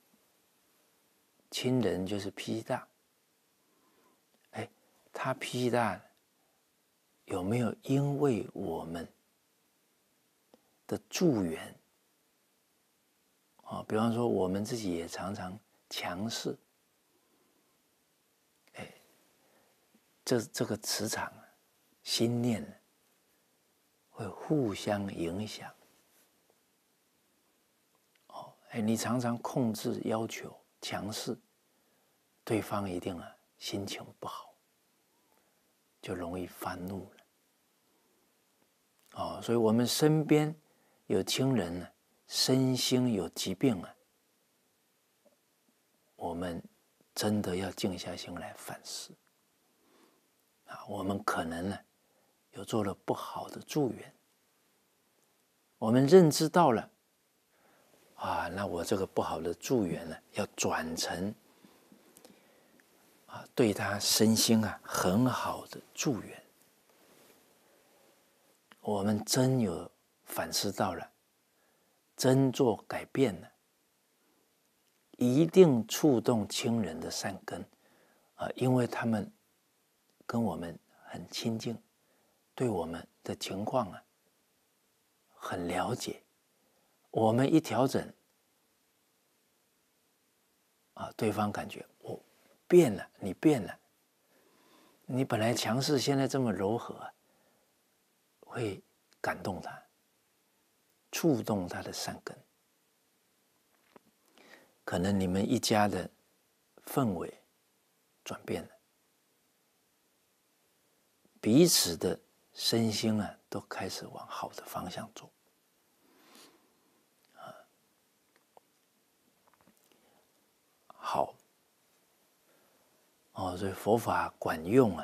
亲人就是脾气大，他脾气大有没有因为我们的助缘比方说我们自己也常常强势，这个磁场心念会互相影响。你常常控制要求强势，对方一定心情不好，就容易发怒了。所以我们身边有亲人身心有疾病我们真的要静下心来反思。我们可能有做了不好的助缘，我们认知到了那我这个不好的助缘要转成对他身心很好的助缘。我们真有反思到了，真做改变了，一定触动亲人的善根因为他们跟我们很亲近，对我们的情况很了解。我们一调整对方感觉变了，你变了，你本来强势，现在这么柔和会感动他，触动他的善根。可能你们一家的氛围转变了，彼此的身心都开始往好的方向走。好所以佛法管用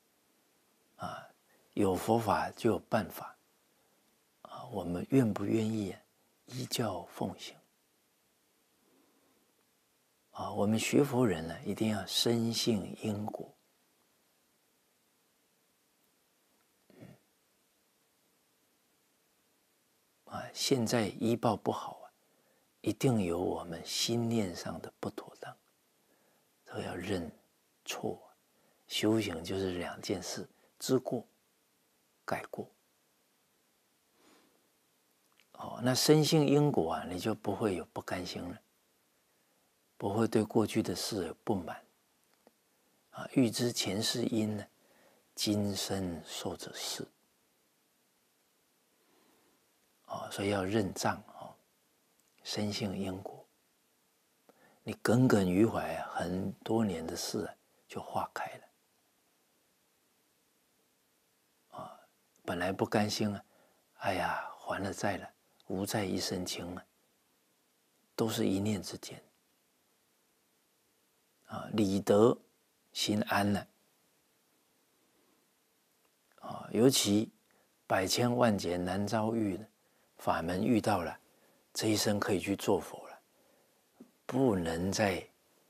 有佛法就有办法我们愿不愿意依教奉行我们学佛人一定要深信因果。现在依报不好一定有我们心念上的不妥当，都要认错。修行就是两件事，知过改过。那深信因果你就不会有不甘心了，不会对过去的事有不满欲知前世因今生受者是所以要认账深信因果。你耿耿于怀很多年的事就化开了本来不甘心哎呀，还了债了，无债一身轻都是一念之间理得心安了尤其百千万劫难遭遇法门遇到了，这一生可以去做佛了，不能再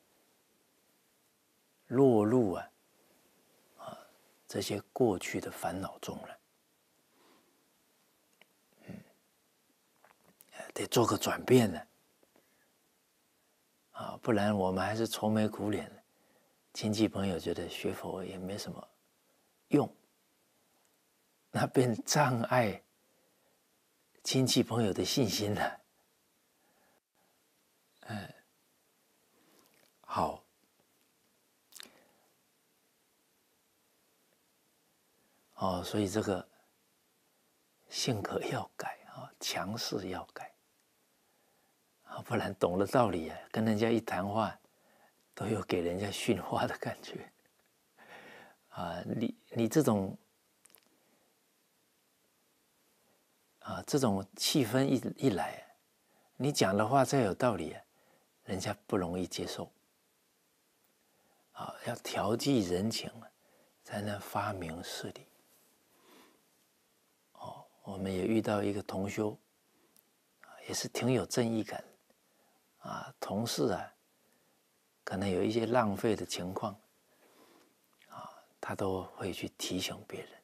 落入这些过去的烦恼中了。得做个转变了不然我们还是愁眉苦脸，亲戚朋友觉得学佛也没什么用，那变障碍亲戚朋友的信心了。好，所以这个性格要改啊，强势要改啊，不然懂了道理啊，跟人家一谈话，都有给人家训话的感觉啊。你这种这种气氛一来，你讲的话再有道理，人家不容易接受。要调剂人情，才能发明事理。我们也遇到一个同修，也是挺有正义感同事可能有一些浪费的情况他都会去提醒别人。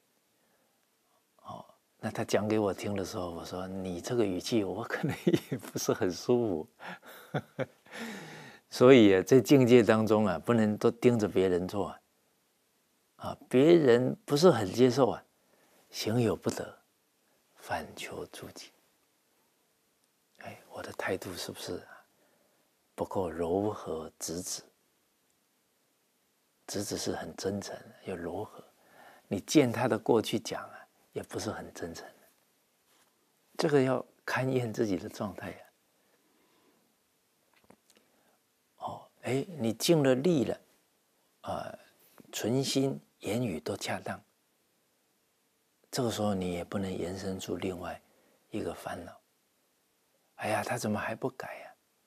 那他讲给我听的时候，我说你这个语气我可能也不是很舒服。所以在境界当中不能都盯着别人做别人不是很接受行有不得，反求诸己。我的态度是不是不够柔和直指？直指是很真诚又柔和，你见他的过去讲也不是很真诚。这个要勘验自己的状态你尽了力了存心言语都恰当，这个时候你也不能延伸出另外一个烦恼。哎呀，他怎么还不改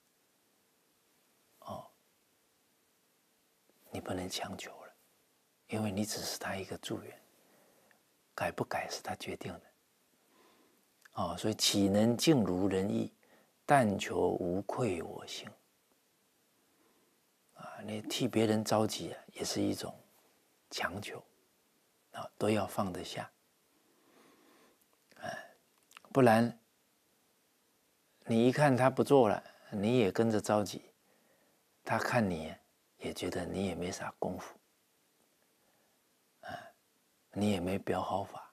你不能强求了，因为你只是他一个助缘，改不改是他决定的。所以岂能尽如人意，但求无愧我心。你替别人着急也是一种强求都要放得下。不然你一看他不做了，你也跟着着急，他看你也觉得你也没啥功夫你也没表好法，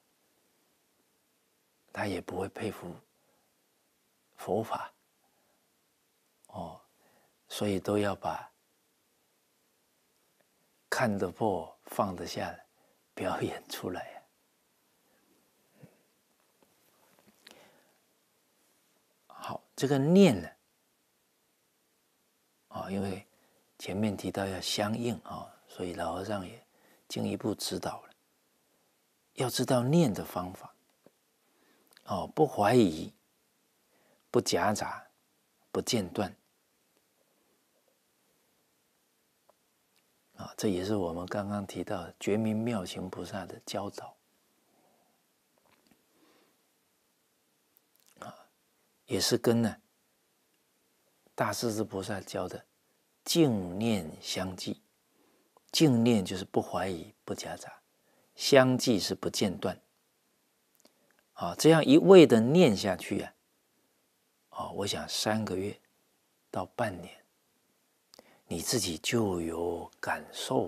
他也不会佩服佛法所以都要把看得破放得下表演出来好，这个念呢因为前面提到要相应所以老和尚也进一步指导了，要知道念的方法不怀疑，不夹杂，不间断这也是我们刚刚提到的觉明妙行菩萨的教导也是跟大势至菩萨教的净念相继。净念就是不怀疑不夹杂，相继是不间断这样一味的念下去我想3个月到半年，你自己就有感受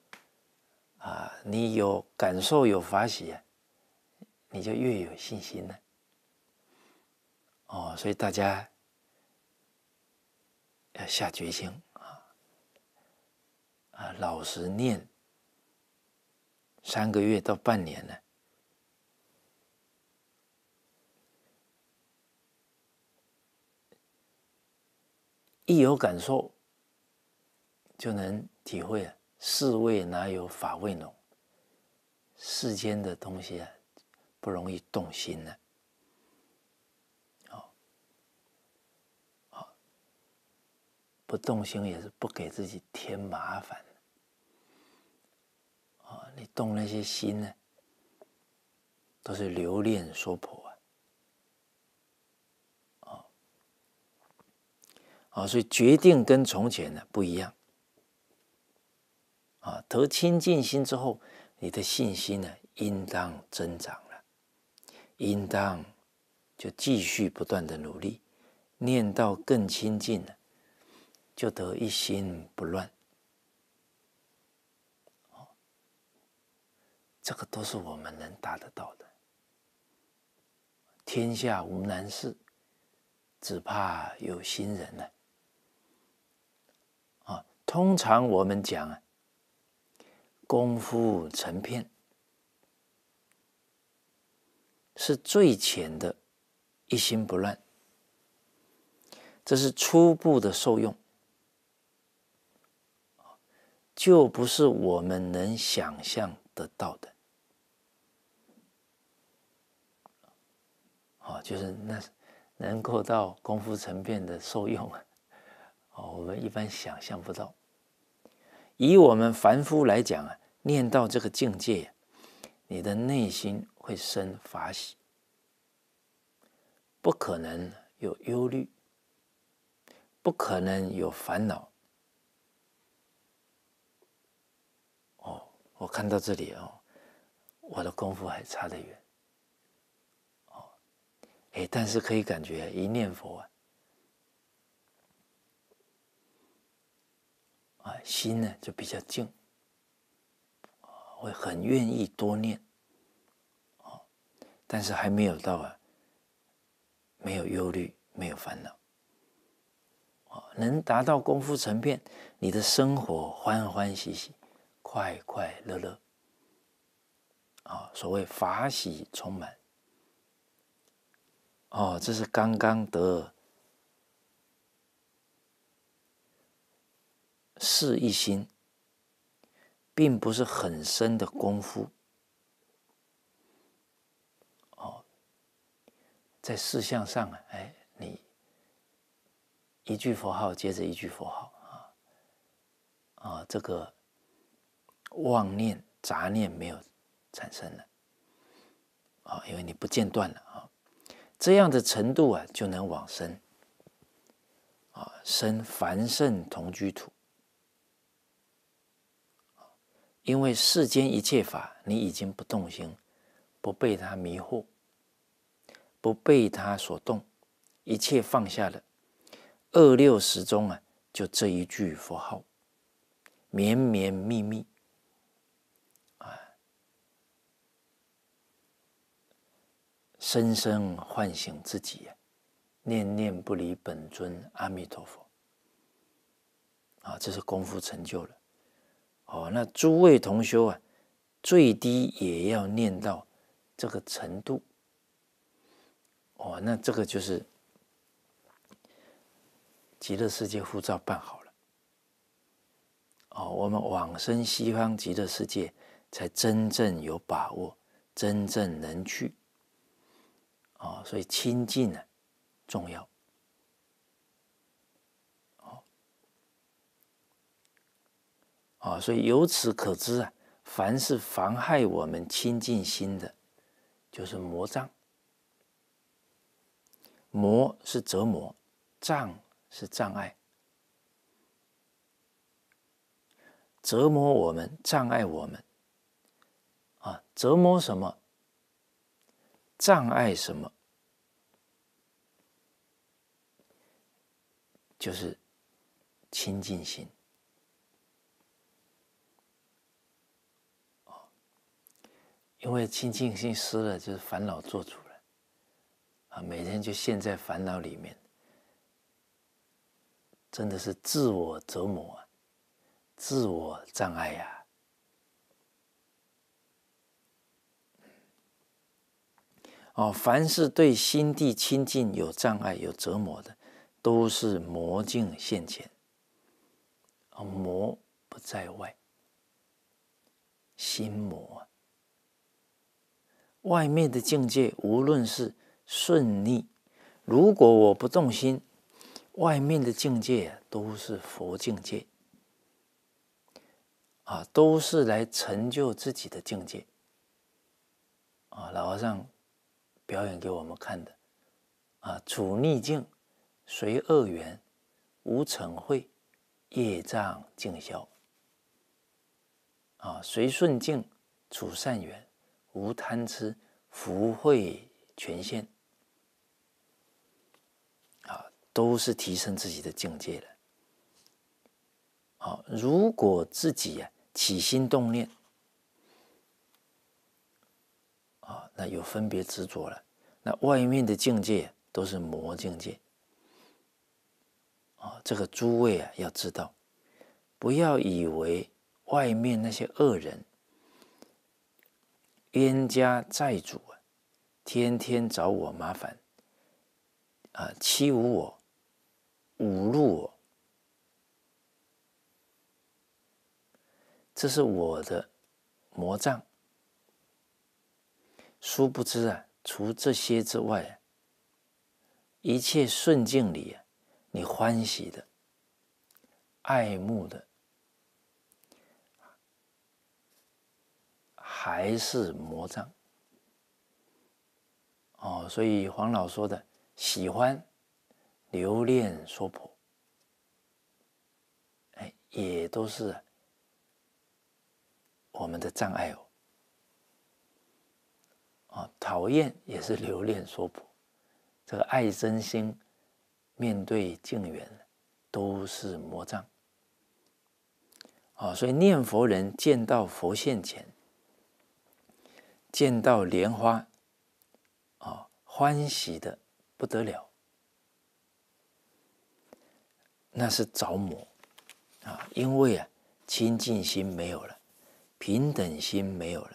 你有感受有法喜你就越有信心了所以大家要下决心老实念3个月到半年呢，一有感受就能体会世味哪有法味浓，世间的东西不容易动心呢不动心也是不给自己添麻烦你动那些心呢都是留恋娑婆所以决定跟从前不一样得清净心之后，你的信心应当增长了，应当就继续不断的努力，念到更清净了，就得一心不乱这个都是我们能达得到的， 天下无难事，只怕有心人呢。通常我们讲功夫成片，是最浅的一心不乱，这是初步的受用，就不是我们能想象得到的。就是那能够到功夫成片的受用我们一般想象不到。以我们凡夫来讲念到这个境界你的内心会生法喜，不可能有忧虑，不可能有烦恼。我看到这里我的功夫还差得远。但是可以感觉一念佛心呢就比较静，会很愿意多念，但是还没有到没有忧虑，没有烦恼。能达到功夫成片，你的生活欢欢喜喜，快快乐乐，所谓法喜充满。这是刚刚得事一心，并不是很深的功夫。在事项上你一句佛号接着一句佛号这个妄念杂念没有产生了因为你不间断了这样的程度就能往生生凡圣同居土。因为世间一切法你已经不动心，不被它迷惑，不被它所动，一切放下了，2、6、10中就这一句佛号，绵绵密密深深唤醒自己念念不离本尊阿弥陀佛这是功夫成就了那诸位同修最低也要念到这个程度那这个就是极乐世界护照办好了我们往生西方极乐世界才真正有把握，真正能去所以亲近重要所以由此可知凡是妨害我们亲近心的，就是魔障。魔是折磨，障是障碍。折磨我们，障碍我们折磨什么？障碍什么？就是亲近心因为亲近心失了，就是烦恼做主了每天就陷在烦恼里面，真的是自我折磨自我障碍凡是对心地亲近有障碍有折磨的，都是魔境现前魔不在外，心魔外面的境界无论是顺逆，如果我不动心，外面的境界都是佛境界都是来成就自己的境界老和尚表演给我们看的处逆境随恶缘，无嗔恚，业障尽消随顺境处善缘，无贪痴，福慧全现都是提升自己的境界了如果自己起心动念那有分别执着了， 那外面的境界都是魔境界。这个诸位啊要知道，不要以为外面那些恶人、冤家债主啊，天天找我麻烦，欺侮我、侮辱我，这是我的魔障。殊不知啊，除这些之外啊，一切顺境里啊，你欢喜的、爱慕的，还是魔障。所以黄老说的喜欢、留恋、娑婆，也都是我们的障碍讨厌也是留恋娑婆，这个爱憎心面对境缘都是魔障。所以念佛人见到佛现前，见到莲花，欢喜的不得了，那是着魔因为清净心没有了，平等心没有了。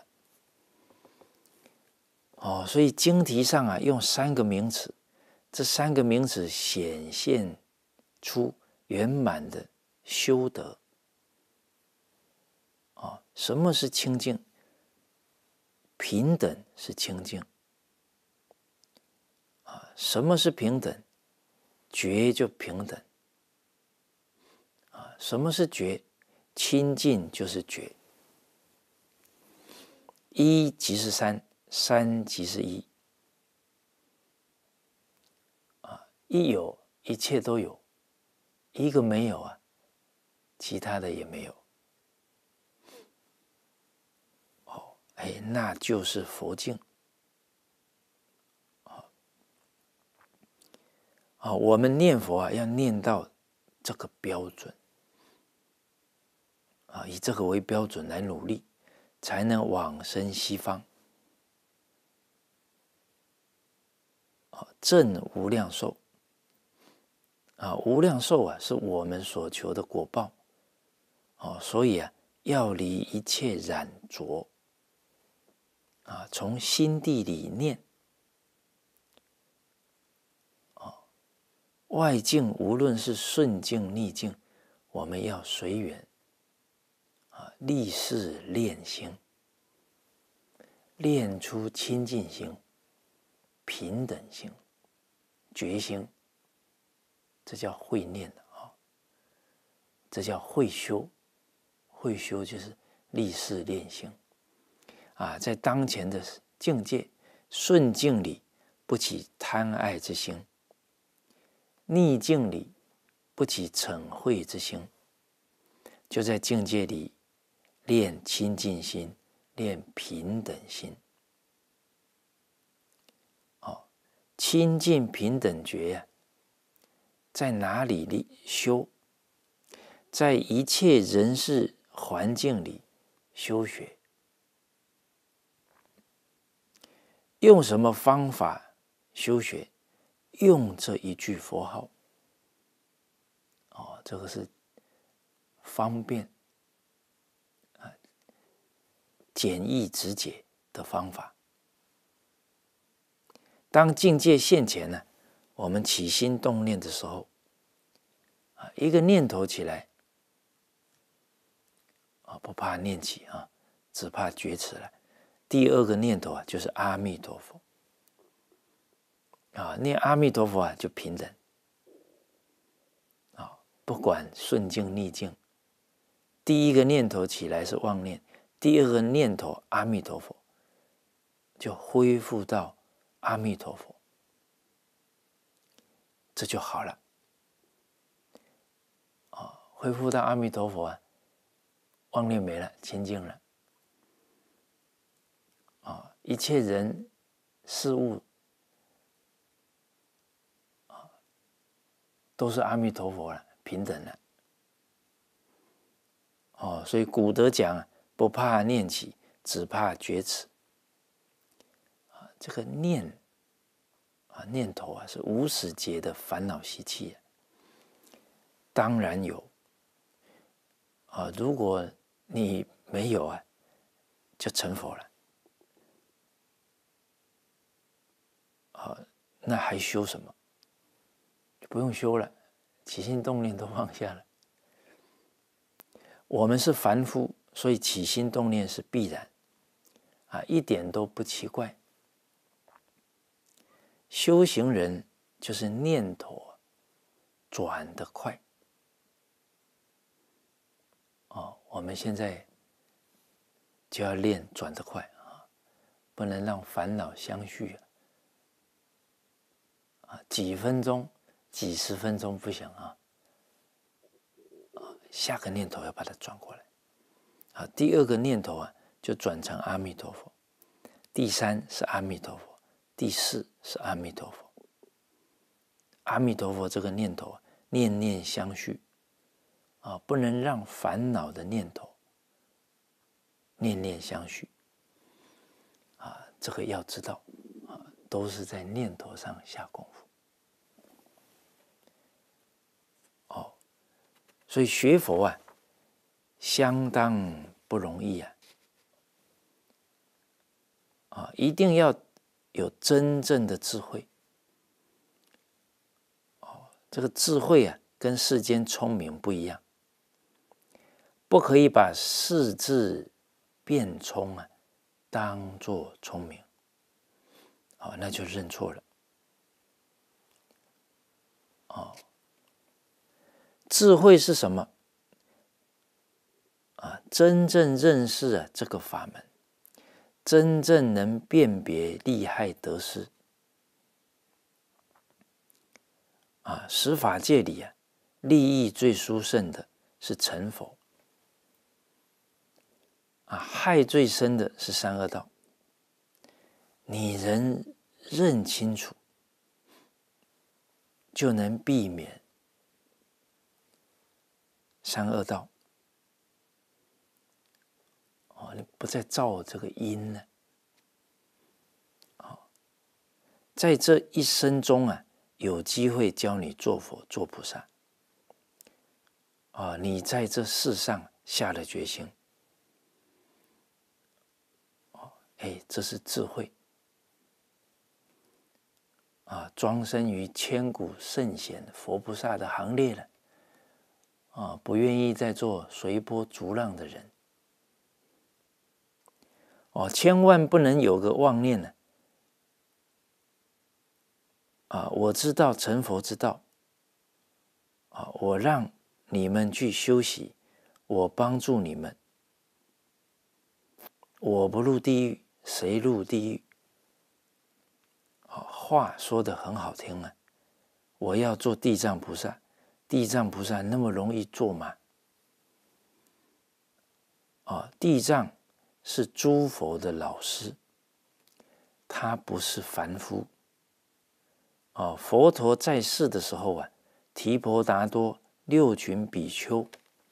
所以经题上用3个名词，这3个名词显现出圆满的修德。什么是清净？平等是清净。什么是平等？觉就平等。什么是觉？清净就是觉。一即是三，三即是一。一有，一切都有；一个没有其他的也没有。那就是佛境。我们念佛要念到这个标准，以这个为标准来努力，才能往生西方。证无量寿。无量寿是我们所求的果报。所以要离一切染着。从心地里念。外境无论是顺境逆境，我们要随缘。立誓练心，练出清净心、平等心、觉心，这叫会念这叫会修。会修就是立誓练心在当前的境界顺境里不起贪爱之心，逆境里不起嗔恚之心，就在境界里练清净心，练平等心。清净平等觉在哪里修？在一切人事环境里修学。用什么方法修学？用这一句佛号。这个是方便简易直解的方法。当境界现前呢，我们起心动念的时候，一个念头起来，不怕念起只怕觉迟了。第2个念头就是阿弥陀佛。念阿弥陀佛就平等。不管顺境逆境，第1个念头起来是妄念，第2个念头阿弥陀佛，就恢复到阿弥陀佛，这就好了。恢复到阿弥陀佛妄念没了，清净了。一切人事物都是阿弥陀佛了，平等了。所以古德讲不怕念起，只怕觉迟。这个念念头是无始劫的烦恼习气当然有如果你没有就成佛了那还修什么？就不用修了，起心动念都放下了。我们是凡夫，所以起心动念是必然一点都不奇怪。修行人就是念头转得快我们现在就要练转得快不能让烦恼相续几分钟、几十分钟不行下个念头要把它转过来第二个念头就转成阿弥陀佛，第三是阿弥陀佛，第四是阿弥陀佛。阿弥陀佛这个念头念念相续不能让烦恼的念头念念相续这个要知道都是在念头上下功夫所以学佛相当不容易一定要有真正的智慧这个智慧跟世间聪明不一样，不可以把世智辩聪当作聪明那就认错了智慧是什么真正认识这个法门，真正能辨别利害得失十法界里利益最殊胜的是成佛害最深的是三恶道。你能认清楚，就能避免三恶道你不再造这个因了在这一生中有机会教你做佛做菩萨你在这世上下了决心这是智慧庄身于千古圣贤佛菩萨的行列了不愿意再做随波逐浪的人千万不能有个妄念我知道成佛之道我让你们去修习，我帮助你们，我不入地狱谁入地狱话说得很好听我要做地藏菩萨，地藏菩萨那么容易做吗地藏是诸佛的老师，他不是凡夫佛陀在世的时候提婆达多六群比丘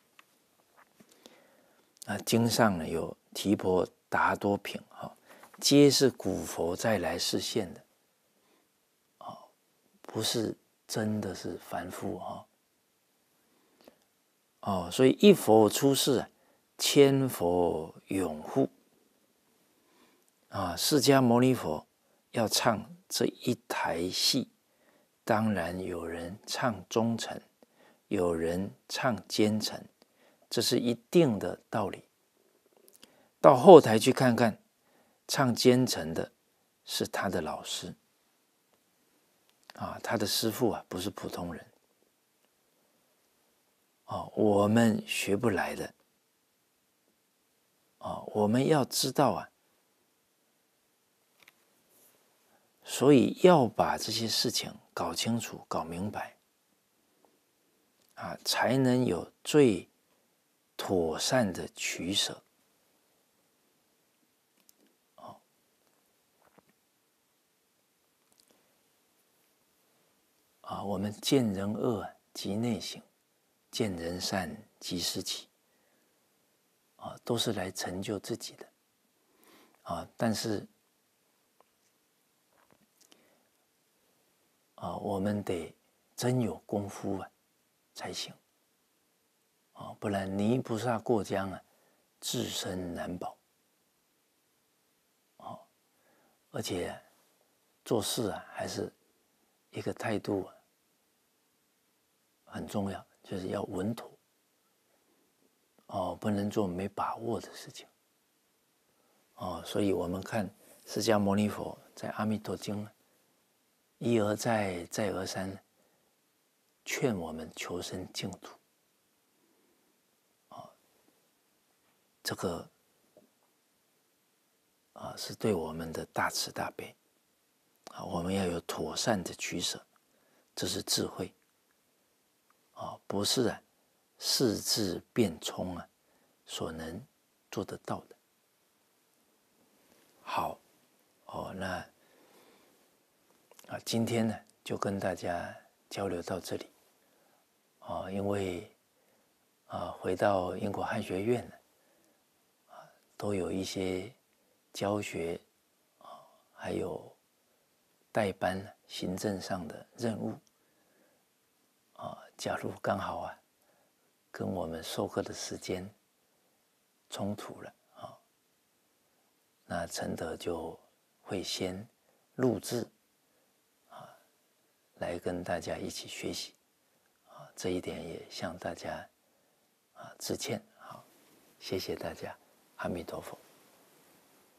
经上有提婆达多品皆是古佛再来示现的不是真的是凡夫所以一佛出世千佛拥护释迦牟尼佛要唱这一台戏，当然有人唱忠诚，有人唱奸臣，这是一定的道理。到后台去看看，唱奸臣的是他的老师他的师父不是普通人我们学不来的我们要知道所以要把这些事情搞清楚搞明白才能有最妥善的取舍我们见人恶即内省，见人善即思齐都是来成就自己的但是我们得真有功夫才行不然泥菩萨过江自身难保而且做事还是一个态度很重要，就是要稳妥不能做没把握的事情所以我们看释迦牟尼佛在《阿弥陀经》一而再再而三劝我们求生净土这个是对我们的大慈大悲我们要有妥善的取舍，这是智慧不是世智辩聪所能做得到的。好那今天呢就跟大家交流到这里因为回到英国汉学院呢都有一些教学还有代班行政上的任务假如刚好跟我们授课的时间冲突了那承德就会先录制来跟大家一起学习这一点也向大家致歉谢谢大家，阿弥陀佛。